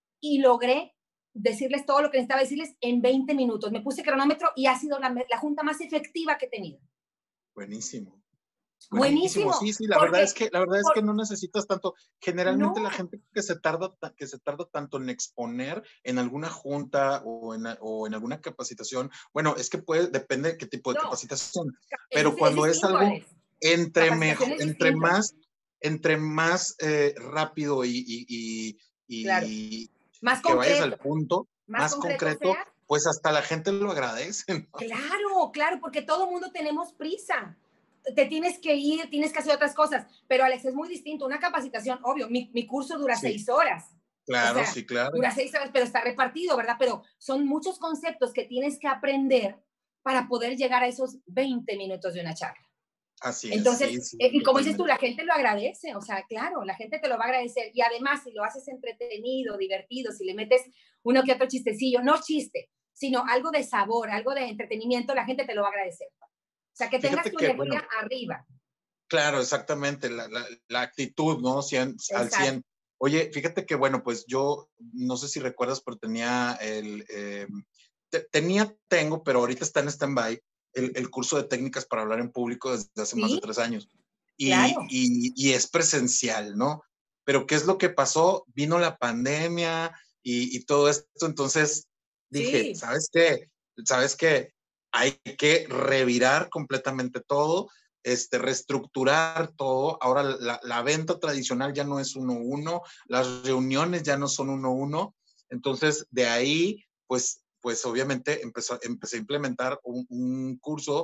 y logré decirles todo lo que necesitaba decirles en veinte minutos. Me puse cronómetro y ha sido la, la junta más efectiva que he tenido. Buenísimo. Buenísimo. Buenísimo. Sí, sí, la porque, verdad es que la verdad es que no necesitas tanto. Generalmente no. la gente que se tarda que se tarda tanto en exponer en alguna junta o en, o en alguna capacitación. Bueno, es que puede depende de qué tipo de no. capacitación. Pero es, cuando es, es algo Alex. entre mejor, entre más entre más eh, rápido y y, y, y claro. más que concreto. vayas al punto, más, más concreto, concreto sea, pues hasta la gente lo agradece, ¿no? Claro, claro, porque todo el mundo tenemos prisa. Te tienes que ir, tienes que hacer otras cosas, pero Alex, es muy distinto, una capacitación, obvio, mi, mi curso dura sí. seis horas. Claro, o sea, sí, claro. Dura seis horas, pero está repartido, ¿verdad? Pero son muchos conceptos que tienes que aprender para poder llegar a esos veinte minutos de una charla. Así Entonces, es. Sí, sí, eh, y como dices tú, la gente lo agradece, o sea, claro, la gente te lo va a agradecer. Y además, si lo haces entretenido, divertido, si le metes uno que otro chistecillo, no chiste, sino algo de sabor, algo de entretenimiento, la gente te lo va a agradecer. O sea, que tengas Fíjate tu que, energía bueno, arriba. Claro, exactamente, la, la, la actitud, ¿no? cien, al cien. Oye, fíjate que, bueno, pues yo, no sé si recuerdas, pero tenía el, eh, te, tenía, tengo, pero ahorita está en stand-by, el, el curso de técnicas para hablar en público desde hace ¿Sí? más de tres años. Y, claro. y, y es presencial, ¿no? Pero ¿qué es lo que pasó? Vino la pandemia y, y todo esto, entonces dije, sí. ¿sabes qué? ¿Sabes qué? Hay que revirar completamente todo, este, reestructurar todo. Ahora la, la venta tradicional ya no es uno a uno, las reuniones ya no son uno a uno. Entonces, de ahí, pues, pues obviamente empezó, empecé a implementar un, un curso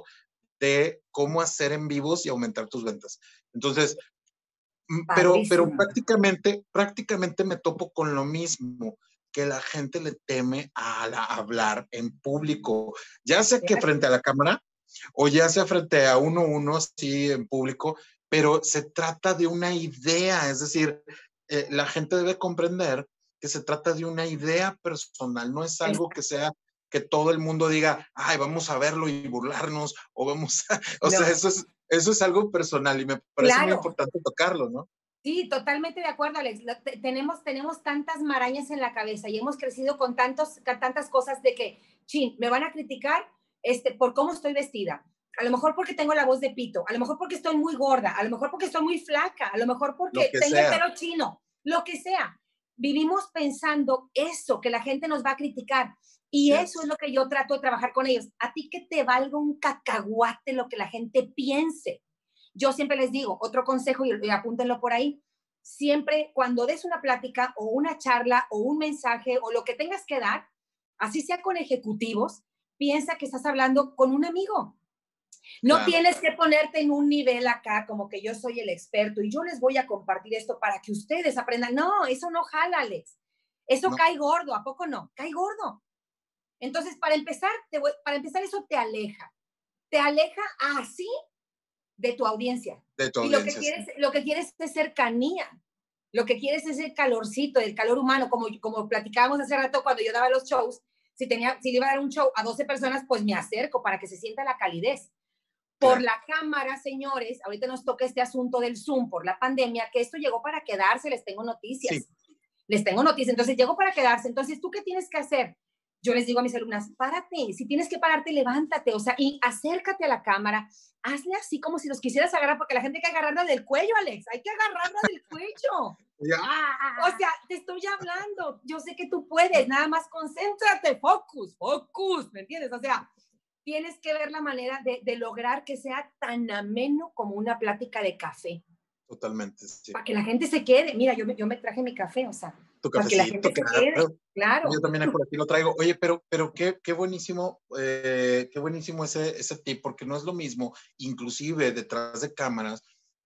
de cómo hacer en vivos y aumentar tus ventas. Entonces, pero, pero prácticamente, prácticamente me topo con lo mismo, que la gente le teme a, la, a hablar en público, ya sea que frente a la cámara o ya sea frente a uno a uno, sí, en público, pero se trata de una idea, es decir, eh, la gente debe comprender que se trata de una idea personal, no es algo que sea que todo el mundo diga, ay, vamos a verlo y burlarnos, o vamos a, o no. sea, eso es, eso es algo personal y me parece claro. muy importante tocarlo, ¿no? Sí, totalmente de acuerdo, Alex. Tenemos, tenemos tantas marañas en la cabeza y hemos crecido con, tantos, con tantas cosas de que, chin, me van a criticar, este, por cómo estoy vestida, a lo mejor porque tengo la voz de pito, a lo mejor porque estoy muy gorda, a lo mejor porque estoy muy flaca, a lo mejor porque tengo sea. el pelo chino, lo que sea. Vivimos pensando eso, que la gente nos va a criticar. Y yes. eso es lo que yo trato de trabajar con ellos. A ti que te valga un cacahuate lo que la gente piense. Yo siempre les digo, otro consejo, y, y apúntenlo por ahí, siempre cuando des una plática o una charla o un mensaje o lo que tengas que dar, así sea con ejecutivos, piensa que estás hablando con un amigo. No claro. tienes que ponerte en un nivel acá como que yo soy el experto y yo les voy a compartir esto para que ustedes aprendan. No, eso no jala, Alex. Eso no. cae gordo, ¿a poco no? Cae gordo. Entonces, para empezar, te voy, para empezar, eso te aleja. Te aleja así de tu audiencia. De tu y audiencia, lo que, quieres, sí. lo que quieres es cercanía. Lo que quieres es el calorcito, el calor humano, como, como platicábamos hace rato cuando yo daba los shows. Si, tenía, si le iba a dar un show a doce personas, pues me acerco para que se sienta la calidez. Por la cámara, señores, ahorita nos toca este asunto del Zoom por la pandemia, que esto llegó para quedarse, les tengo noticias. Sí. Les tengo noticias, entonces llegó para quedarse. Entonces, ¿tú qué tienes que hacer? Yo les digo a mis alumnas, párate, si tienes que pararte, levántate, o sea, y acércate a la cámara, hazle así como si los quisieras agarrar, porque la gente hay que agarrarla del cuello, Alex, hay que agarrarla del cuello. Ya. O sea, te estoy hablando, yo sé que tú puedes, nada más concéntrate, focus, focus, ¿me entiendes? O sea, tienes que ver la manera de, de lograr que sea tan ameno como una plática de café. Totalmente, sí. Para que la gente se quede. Mira, yo me, yo me traje mi café, o sea, tu para que la gente claro. se quede. Claro. Yo también por aquí lo traigo. Oye, pero, pero qué, qué buenísimo, eh, qué buenísimo ese, ese tip, porque no es lo mismo, inclusive detrás de cámaras,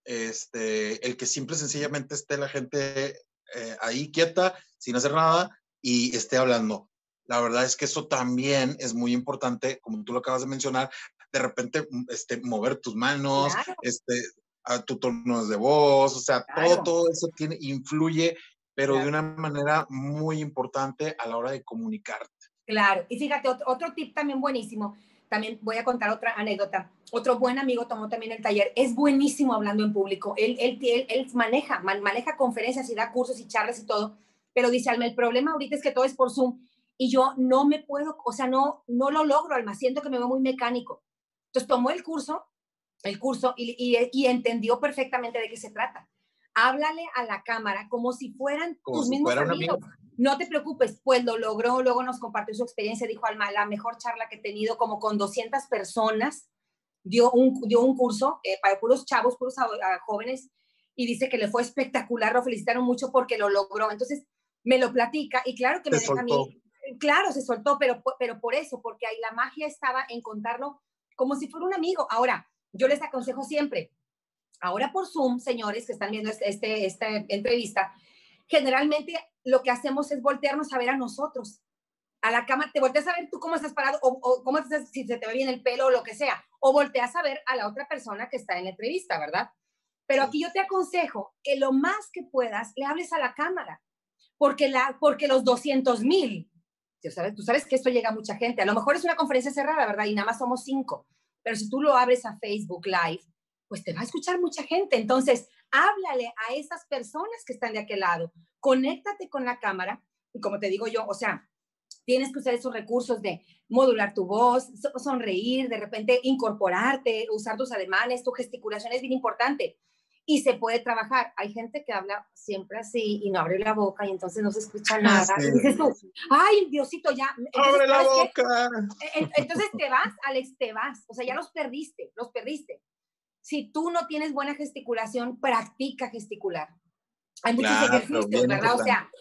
este, el que simple y sencillamente esté la gente eh, ahí quieta, sin hacer nada, y esté hablando. La verdad es que eso también es muy importante, como tú lo acabas de mencionar, de repente este, mover tus manos, claro. este, a tu tono de voz, o sea, claro. todo, todo eso tiene, influye, pero claro. de una manera muy importante a la hora de comunicarte. Claro, y fíjate, otro, otro tip también buenísimo, también voy a contar otra anécdota. Otro buen amigo tomó también el taller, es buenísimo hablando en público, él, él, él, él maneja, man, maneja conferencias y da cursos y charlas y todo, pero dice, Alma, el problema ahorita es que todo es por Zoom, y yo no me puedo, o sea, no, no lo logro, Alma, siento que me veo muy mecánico. Entonces tomó el curso, el curso y, y, y entendió perfectamente de qué se trata. Háblale a la cámara como si fueran como tus si mismos fuera amigos. Amigo. No te preocupes, pues lo logró, luego nos compartió su experiencia, dijo, Alma, la mejor charla que he tenido, como con doscientas personas, dio un, dio un curso eh, para puros chavos, puros a, a jóvenes, y dice que le fue espectacular, lo felicitaron mucho porque lo logró. Entonces me lo platica y claro que me deja a mí. Claro, se soltó, pero, pero por eso, porque ahí la magia estaba en contarlo como si fuera un amigo. Ahora, yo les aconsejo siempre, ahora por Zoom, señores que están viendo este, este, esta entrevista, generalmente lo que hacemos es voltearnos a ver a nosotros, a la cama, te volteas a ver tú cómo estás parado, o, o cómo estás, si se te ve bien el pelo o lo que sea, o volteas a ver a la otra persona que está en la entrevista, ¿verdad? Pero aquí yo te aconsejo que lo más que puedas le hables a la cámara, porque, la, porque los doscientos mil, tú sabes, tú sabes que esto llega a mucha gente, a lo mejor es una conferencia cerrada, ¿verdad? Y nada más somos cinco, pero si tú lo abres a Facebook Live, pues te va a escuchar mucha gente. Entonces, háblale a esas personas que están de aquel lado, conéctate con la cámara, y como te digo yo, o sea, tienes que usar esos recursos de modular tu voz, sonreír, de repente incorporarte, usar tus ademanes, tu gesticulación es bien importante. Y se puede trabajar. Hay gente que habla siempre así y no abre la boca y entonces no se escucha nada. Sí. Y dices tú, ay, Diosito, ya. Entonces, ¡abre la boca! Entonces te vas, Alex, te vas. O sea, ya los perdiste, los perdiste. Si tú no tienes buena gesticulación, practica gesticular. Hay muchos claro, ejercicios, ¿verdad? Importante. O sea,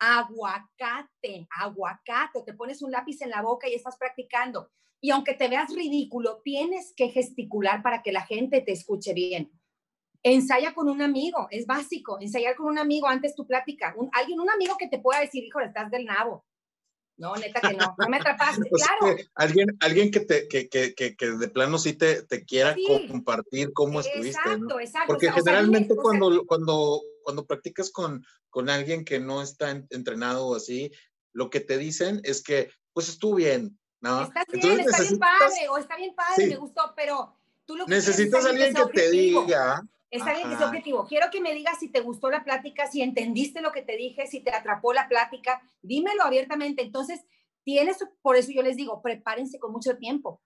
aguacate, aguacate. Te pones un lápiz en la boca y estás practicando. Y aunque te veas ridículo, tienes que gesticular para que la gente te escuche bien. Ensaya con un amigo, es básico, ensayar con un amigo antes tu plática, un, alguien, un amigo que te pueda decir, híjole, estás del nabo. No, neta que no, no me atrapaste, o sea, claro. Alguien, alguien que, te, que, que, que, que de plano sí te, te quiera sí. compartir cómo estuviste, exacto, ¿no? Exacto, Porque o sea, generalmente o sea, cuando, o sea, cuando, cuando practicas con, con alguien que no está entrenado o así, lo que te dicen es que, pues estuvo bien, ¿no? Está bien, Entonces, está necesitas... bien padre, o está bien padre, sí. me gustó, pero tú lo que necesitas a alguien que, que te diga... Está bien que sea objetivo. Quiero que me digas si te gustó la plática, si entendiste lo que te dije, si te atrapó la plática. Dímelo abiertamente. Entonces, tienes, por eso yo les digo, prepárense con mucho tiempo.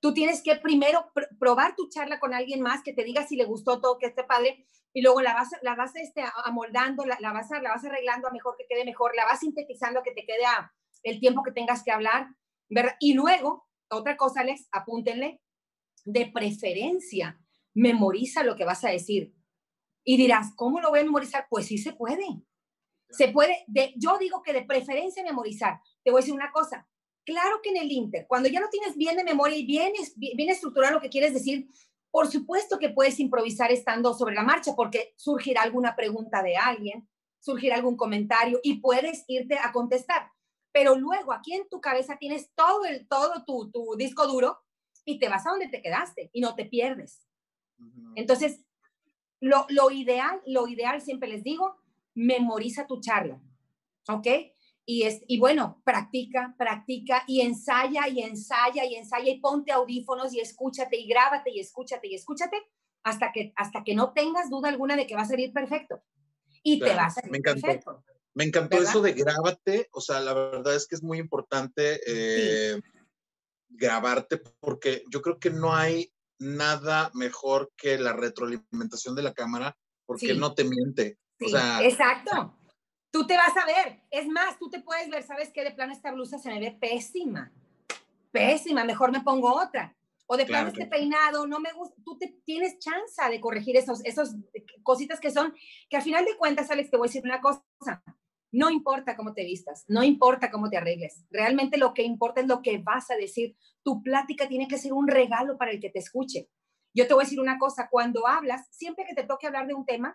Tú tienes que primero pr probar tu charla con alguien más, que te diga si le gustó todo, que esté padre, y luego la vas, la vas este, amoldando, la, la, vas a, la vas arreglando a mejor que quede mejor, la vas sintetizando que te quede a el tiempo que tengas que hablar, ¿verdad? Y luego, otra cosa, Alex, apúntenle, de preferencia, memoriza lo que vas a decir. Y dirás, ¿cómo lo voy a memorizar? Pues sí se puede. Se puede, de, yo digo que de preferencia memorizar. Te voy a decir una cosa. Claro que en el Inter, cuando ya no tienes bien de memoria y bien, bien estructurado lo que quieres decir, por supuesto que puedes improvisar estando sobre la marcha, porque surgirá alguna pregunta de alguien, surgirá algún comentario y puedes irte a contestar. Pero luego aquí en tu cabeza tienes todo, el, todo tu, tu disco duro y te vas a donde te quedaste y no te pierdes. Entonces, lo, lo ideal, lo ideal, siempre les digo, memoriza tu charla, ¿ok? Y, es, y bueno, practica, practica y ensaya y ensaya y ensaya y ponte audífonos y escúchate y grábate y escúchate y escúchate hasta que, hasta que no tengas duda alguna de que va a salir perfecto. Y claro, te va a salir me encantó. perfecto. Me encantó, ¿verdad? Eso de grábate, o sea, la verdad es que es muy importante eh, sí. grabarte, porque yo creo que no hay nada mejor que la retroalimentación de la cámara, porque sí. no te miente. Sí, o sea, exacto. Tú te vas a ver. Es más, tú te puedes ver, ¿sabes qué? De plano esta blusa se me ve pésima. Pésima, mejor me pongo otra. O de plano claro, este claro. peinado, no me gusta. Tú te tienes chance de corregir esos, esos cositas que son, que al final de cuentas, Alex, te voy a decir una cosa. No importa cómo te vistas, no importa cómo te arregles. Realmente lo que importa es lo que vas a decir. Tu plática tiene que ser un regalo para el que te escuche. Yo te voy a decir una cosa, cuando hablas, siempre que te toque hablar de un tema,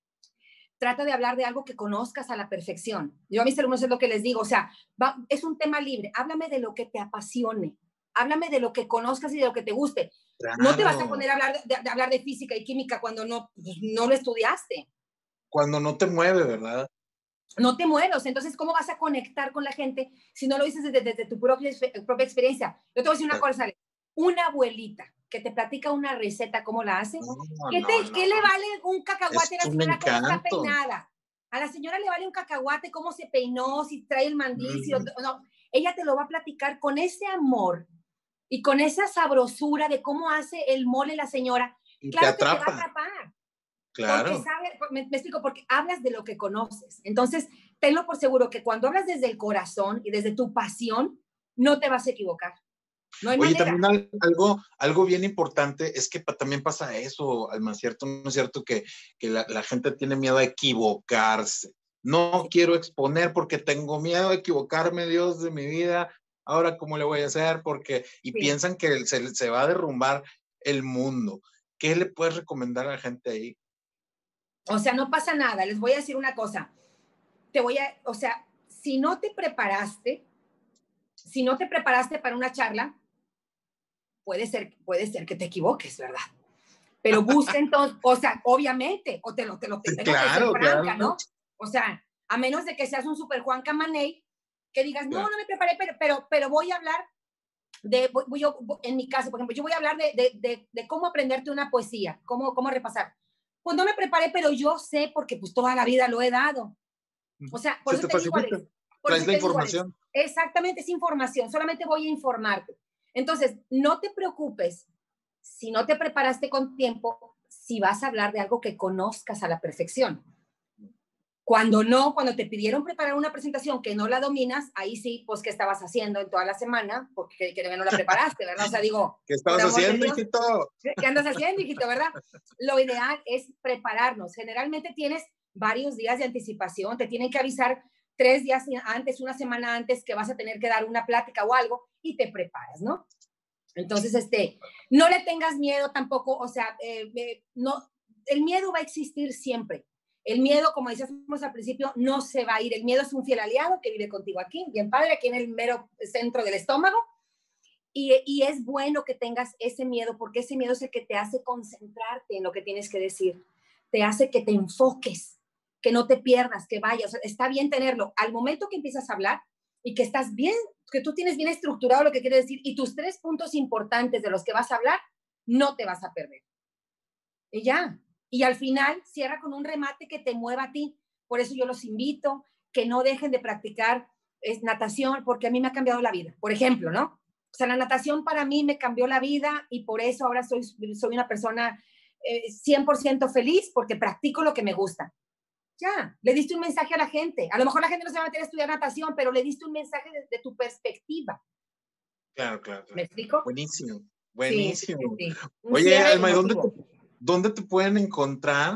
trata de hablar de algo que conozcas a la perfección. Yo a mis alumnos es lo que les digo, o sea, va, es un tema libre. Háblame de lo que te apasione. Háblame de lo que conozcas y de lo que te guste. Claro. No te vas a poner a hablar de, de, de hablar de física y química cuando no, no lo estudiaste. Cuando no te mueve, ¿verdad? No te mueves. Entonces, ¿cómo vas a conectar con la gente si no lo dices desde, desde tu propia, propia experiencia? Yo te voy a decir una cosa, ¿sale? Una abuelita que te platica una receta, ¿cómo la hace? No, ¿Qué, te, no, no. ¿Qué le vale un cacahuate a la señora cómo está peinada? A la señora le vale un cacahuate cómo se peinó, si trae el mandil, mm. si lo, no. Ella te lo va a platicar con ese amor y con esa sabrosura de cómo hace el mole la señora. Y claro te que te va a atrapar. Claro. Porque sabe, me, me explico, porque hablas de lo que conoces. Entonces, tenlo por seguro que cuando hablas desde el corazón y desde tu pasión, no te vas a equivocar. No hay Oye, manera. también algo, algo bien importante es que pa, también pasa eso, Alma, ¿cierto? ¿No es cierto que, que la, la gente tiene miedo a equivocarse? No quiero exponer porque tengo miedo a equivocarme, Dios de mi vida. Ahora, ¿cómo le voy a hacer? Porque, y sí. piensan que se, se va a derrumbar el mundo. ¿Qué le puedes recomendar a la gente ahí? O sea, no pasa nada. Les voy a decir una cosa. Te voy a, o sea, si no te preparaste, si no te preparaste para una charla, puede ser, puede ser que te equivoques, ¿verdad? Pero busca entonces, o sea, obviamente, o te lo, te lo te tengo claro, que ser franca, claro. ¿no? O sea, a menos de que seas un super Juan Camaney, que digas, no, no me preparé, pero, pero, pero voy a hablar de, voy, yo, en mi caso, por ejemplo, yo voy a hablar de, de, de, de cómo aprenderte una poesía, cómo, cómo repasar. Pues no me preparé, pero yo sé porque pues toda la vida lo he dado. O sea, por Se eso te, te digo, Alex, por Traes eso la te información. Digo, Alex, exactamente, es información, solamente voy a informarte. Entonces, no te preocupes si no te preparaste con tiempo, si vas a hablar de algo que conozcas a la perfección. Cuando no, cuando te pidieron preparar una presentación que no la dominas, ahí sí, pues, ¿qué estabas haciendo en toda la semana? Porque que no la preparaste, ¿verdad? O sea, digo... ¿Qué estabas haciendo, Dios, hijito? ¿Qué andas haciendo, hijito, verdad? Lo ideal es prepararnos. Generalmente tienes varios días de anticipación, te tienen que avisar tres días antes, una semana antes, que vas a tener que dar una plática o algo, y te preparas, ¿no? Entonces, este, no le tengas miedo tampoco, o sea, eh, eh, no, el miedo va a existir siempre. El miedo, como decíamos al principio, no se va a ir. El miedo es un fiel aliado que vive contigo aquí, bien padre, aquí en el mero centro del estómago. Y, y es bueno que tengas ese miedo, porque ese miedo es el que te hace concentrarte en lo que tienes que decir. Te hace que te enfoques, que no te pierdas, que vayas. O sea, está bien tenerlo. Al momento que empiezas a hablar y que estás bien, que tú tienes bien estructurado lo que quieres decir y tus tres puntos importantes de los que vas a hablar, no te vas a perder. Y ya. Y al final cierra con un remate que te mueva a ti. Por eso yo los invito que no dejen de practicar es, natación, porque a mí me ha cambiado la vida. Por ejemplo, ¿no? O sea, la natación para mí me cambió la vida y por eso ahora soy, soy una persona eh, cien por ciento feliz porque practico lo que me gusta. Ya, le diste un mensaje a la gente. A lo mejor la gente no se va a meter a estudiar natación, pero le diste un mensaje de, de tu perspectiva. Claro, claro, claro. ¿Me explico? Buenísimo, buenísimo. Sí, sí, sí. Oye, Alma, ¿y dónde te, dónde te pueden encontrar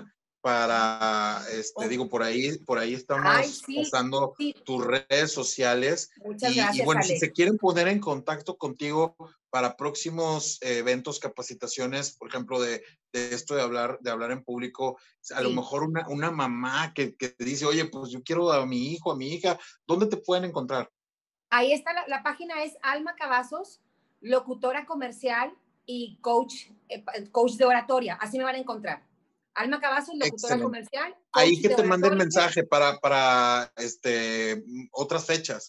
para, este, oh. digo, por ahí, por ahí estamos Ay, sí, pasando sí. tus redes sociales. Muchas y, gracias, y bueno, Alex. si se quieren poner en contacto contigo para próximos eh, eventos, capacitaciones, por ejemplo, de, de esto de hablar, de hablar en público, a sí. lo mejor una, una mamá que, que te dice, oye, pues yo quiero a mi hijo, a mi hija, ¿dónde te pueden encontrar? Ahí está, la, la página es Alma Cavazos, locutora comercial y coach, eh, coach de oratoria. Así me van a encontrar. Alma Cavazos, locutora Excelente. comercial. Coach Ahí que de te manden oratoria. mensaje para, para este, otras fechas.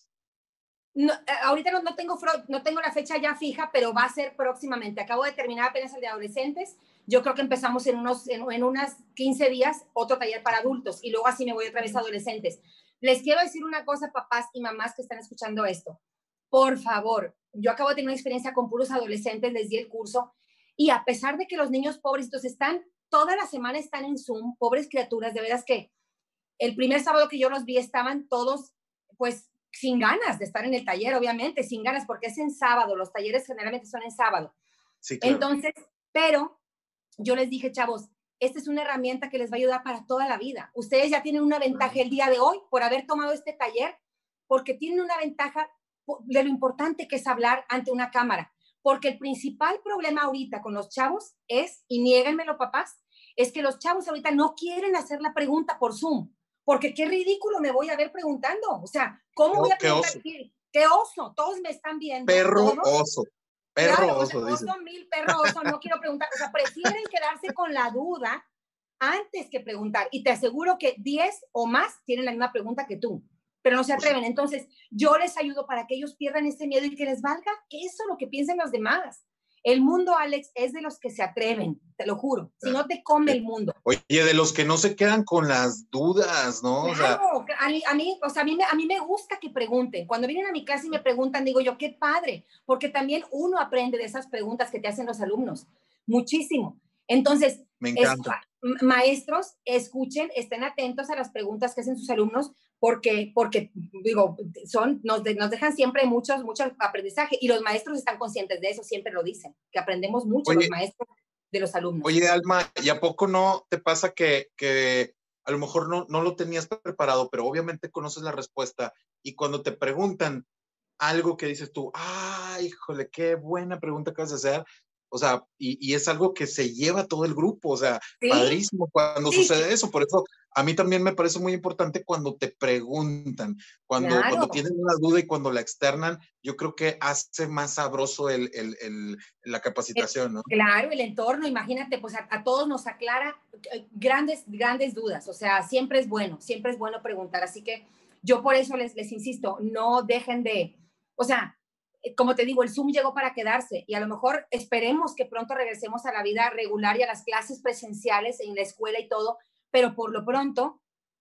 No, ahorita no, no, tengo, no tengo la fecha ya fija, pero va a ser próximamente. Acabo de terminar apenas el de adolescentes. Yo creo que empezamos en unos en, en unas quince días otro taller para adultos y luego así me voy otra vez a adolescentes. Les quiero decir una cosa, papás y mamás que están escuchando esto. Por favor, yo acabo de tener una experiencia con puros adolescentes, les di el curso y a pesar de que los niños pobrecitos están, toda la semana están en Zoom, pobres criaturas, de veras que el primer sábado que yo los vi estaban todos, pues, sin ganas de estar en el taller, obviamente, sin ganas, porque es en sábado, los talleres generalmente son en sábado. Sí, claro. Entonces, pero yo les dije, chavos, esta es una herramienta que les va a ayudar para toda la vida. Ustedes ya tienen una ventaja el día de hoy por haber tomado este taller, porque tienen una ventaja de lo importante que es hablar ante una cámara. Porque el principal problema ahorita con los chavos es, y niéguenmelo papás, es que los chavos ahorita no quieren hacer la pregunta por Zoom. Porque qué ridículo me voy a ver preguntando. O sea, ¿cómo qué, voy a preguntar? Qué oso. ¿Qué oso? Todos me están viendo. Perro todos. oso. Perro claro, oso, o sea, dice. oso mil, perro oso, no quiero preguntar. O sea, prefieren quedarse con la duda antes que preguntar. Y te aseguro que diez o más tienen la misma pregunta que tú, pero no se atreven. Entonces, yo les ayudo para que ellos pierdan ese miedo y que les valga que eso lo que piensen los demás. El mundo, Alex, es de los que se atreven, te lo juro. Si no te come el mundo. Oye, de los que no se quedan con las dudas, ¿no? Claro, o sea, a mí, a mí, o sea, a mí, me, a mí me gusta que pregunten. Cuando vienen a mi clase y me preguntan, digo yo, qué padre, porque también uno aprende de esas preguntas que te hacen los alumnos. Muchísimo. Entonces, me encanta. Es, maestros, escuchen, estén atentos a las preguntas que hacen sus alumnos, porque, porque digo, son, nos, de, nos dejan siempre muchos, mucho aprendizaje y los maestros están conscientes de eso, siempre lo dicen, que aprendemos mucho oye, los maestros de los alumnos. Oye, Alma, ¿y a poco no te pasa que, que a lo mejor no, no lo tenías preparado, pero obviamente conoces la respuesta y cuando te preguntan algo que dices tú, ¡ay, híjole, qué buena pregunta acabas de hacer! O sea, y, y es algo que se lleva todo el grupo, o sea, ¿sí? Padrísimo cuando sí. sucede eso. Por eso a mí también me parece muy importante cuando te preguntan, cuando, claro. cuando tienen una duda y cuando la externan, yo creo que hace más sabroso el, el, el, la capacitación, ¿no? Claro, el entorno, imagínate, pues a, a todos nos aclara grandes, grandes dudas, o sea, siempre es bueno, siempre es bueno preguntar. Así que yo por eso les, les insisto, no dejen de, o sea, como te digo, el Zoom llegó para quedarse y a lo mejor esperemos que pronto regresemos a la vida regular y a las clases presenciales en la escuela y todo, pero por lo pronto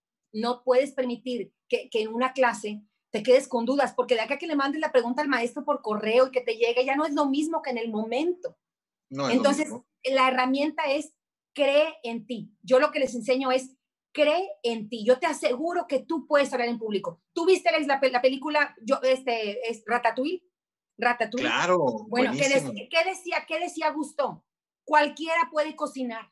no puedes permitir que, que en una clase te quedes con dudas, porque de acá que le mandes la pregunta al maestro por correo y que te llegue ya no es lo mismo que en el momento. No es Entonces, lo mismo. La herramienta es cree en ti. Yo lo que les enseño es cree en ti. Yo te aseguro que tú puedes hablar en público. ¿Tú viste la, la película yo, este, es Ratatouille? Ratatouille. Claro, bueno, ¿qué, buenísimo. de, ¿qué decía? ¿Qué decía Gusteau? Cualquiera puede cocinar.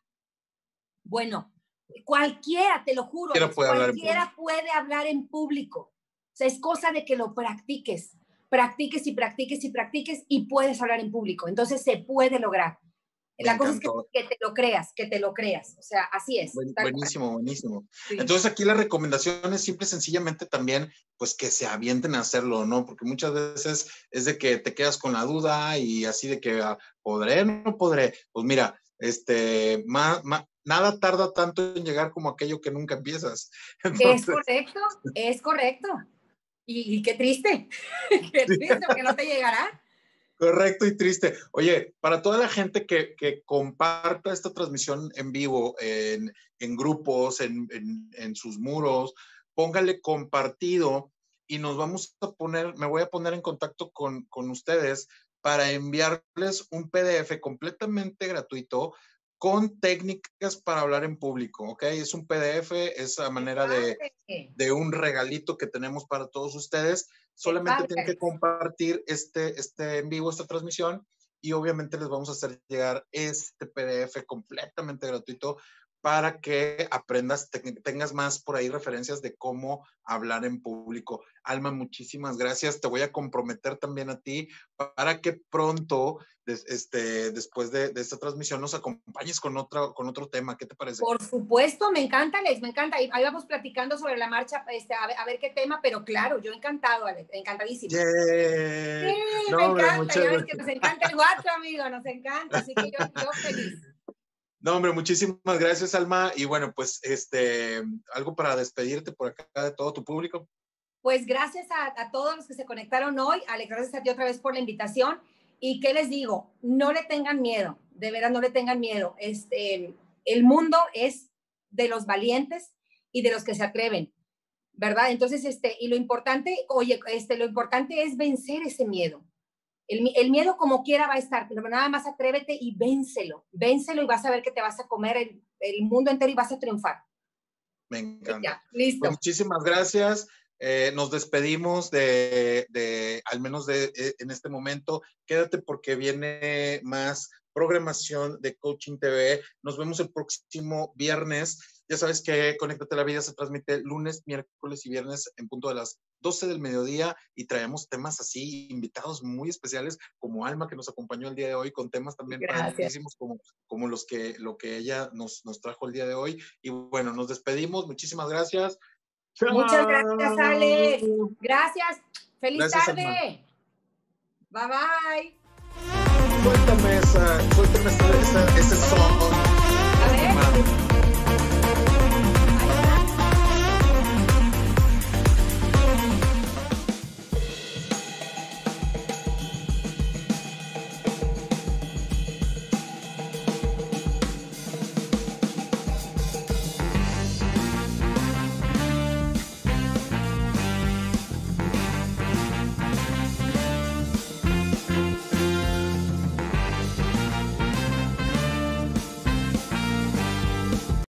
Bueno, cualquiera, te lo juro, cualquiera puede, cualquiera hablar puede hablar en público. O sea, es cosa de que lo practiques, practiques y practiques y practiques y puedes hablar en público. Entonces se puede lograr. Me La encantó. cosa es que, que te lo creas, que te lo creas. O sea, así es. Buen, buenísimo, cual. buenísimo. Sí. Entonces aquí la recomendación es simple y sencillamente también, pues que se avienten a hacerlo, ¿no? Porque muchas veces es de que te quedas con la duda y así de que, ah, ¿podré o no podré? Pues mira, este, ma, ma, nada tarda tanto en llegar como aquello que nunca empiezas. Entonces, es correcto, es correcto. Y, y qué triste, qué triste, porque no te llegará. Correcto y triste. Oye, para toda la gente que, que comparta esta transmisión en vivo, en, en grupos, en, en, en sus muros, póngale compartido y nos vamos a poner, me voy a poner en contacto con, con ustedes para enviarles un P D F completamente gratuito con técnicas para hablar en público, ¿ok? Es un P D F, es a manera de, de un regalito que tenemos para todos ustedes. Solamente tienen que compartir este, este en vivo, esta transmisión, y obviamente les vamos a hacer llegar este P D F completamente gratuito para que aprendas, te, tengas más por ahí referencias de cómo hablar en público. Alma, muchísimas gracias. Te voy a comprometer también a ti para que pronto, des, este, después de, de esta transmisión, nos acompañes con, otra, con otro tema. ¿Qué te parece? Por supuesto, me encanta, Alex, me encanta. Ahí vamos platicando sobre la marcha, este, a, ver, a ver qué tema, pero claro, yo encantado, Alex, encantadísimo. Yeah. Sí, no, me hombre, encanta, ya ves que nos encanta el guacho, amigo, nos encanta, así que yo, yo feliz. No, hombre, muchísimas gracias, Alma. Y bueno, pues, este, algo para despedirte por acá de todo tu público. Pues gracias a, a todos los que se conectaron hoy. Alex, gracias a ti otra vez por la invitación. ¿Y qué les digo? No le tengan miedo, de verdad no le tengan miedo. Este, el mundo es de los valientes y de los que se atreven, ¿verdad? Entonces, este, y lo importante, oye, este, lo importante es vencer ese miedo. El, el miedo como quiera va a estar, pero nada más atrévete y vénselo, vénselo y vas a ver que te vas a comer el, el mundo entero y vas a triunfar. Me encanta. Ya, listo. Pues muchísimas gracias. Eh, nos despedimos de, de, al menos de, de, en este momento. Quédate porque viene más programación de Coaching T V. Nos vemos el próximo viernes. Ya sabes que Conéctate a la Vida se transmite lunes, miércoles y viernes en punto de las doce del mediodía y traemos temas así, invitados muy especiales como Alma, que nos acompañó el día de hoy, con temas también padrísimos como, como los que, lo que ella nos, nos trajo el día de hoy. Y bueno, nos despedimos. Muchísimas gracias. ¡Chao! Muchas gracias, Alex. Gracias. Feliz gracias, tarde. Alma. Bye, bye. Suéltame esa, suéltame esa, esa, ese son.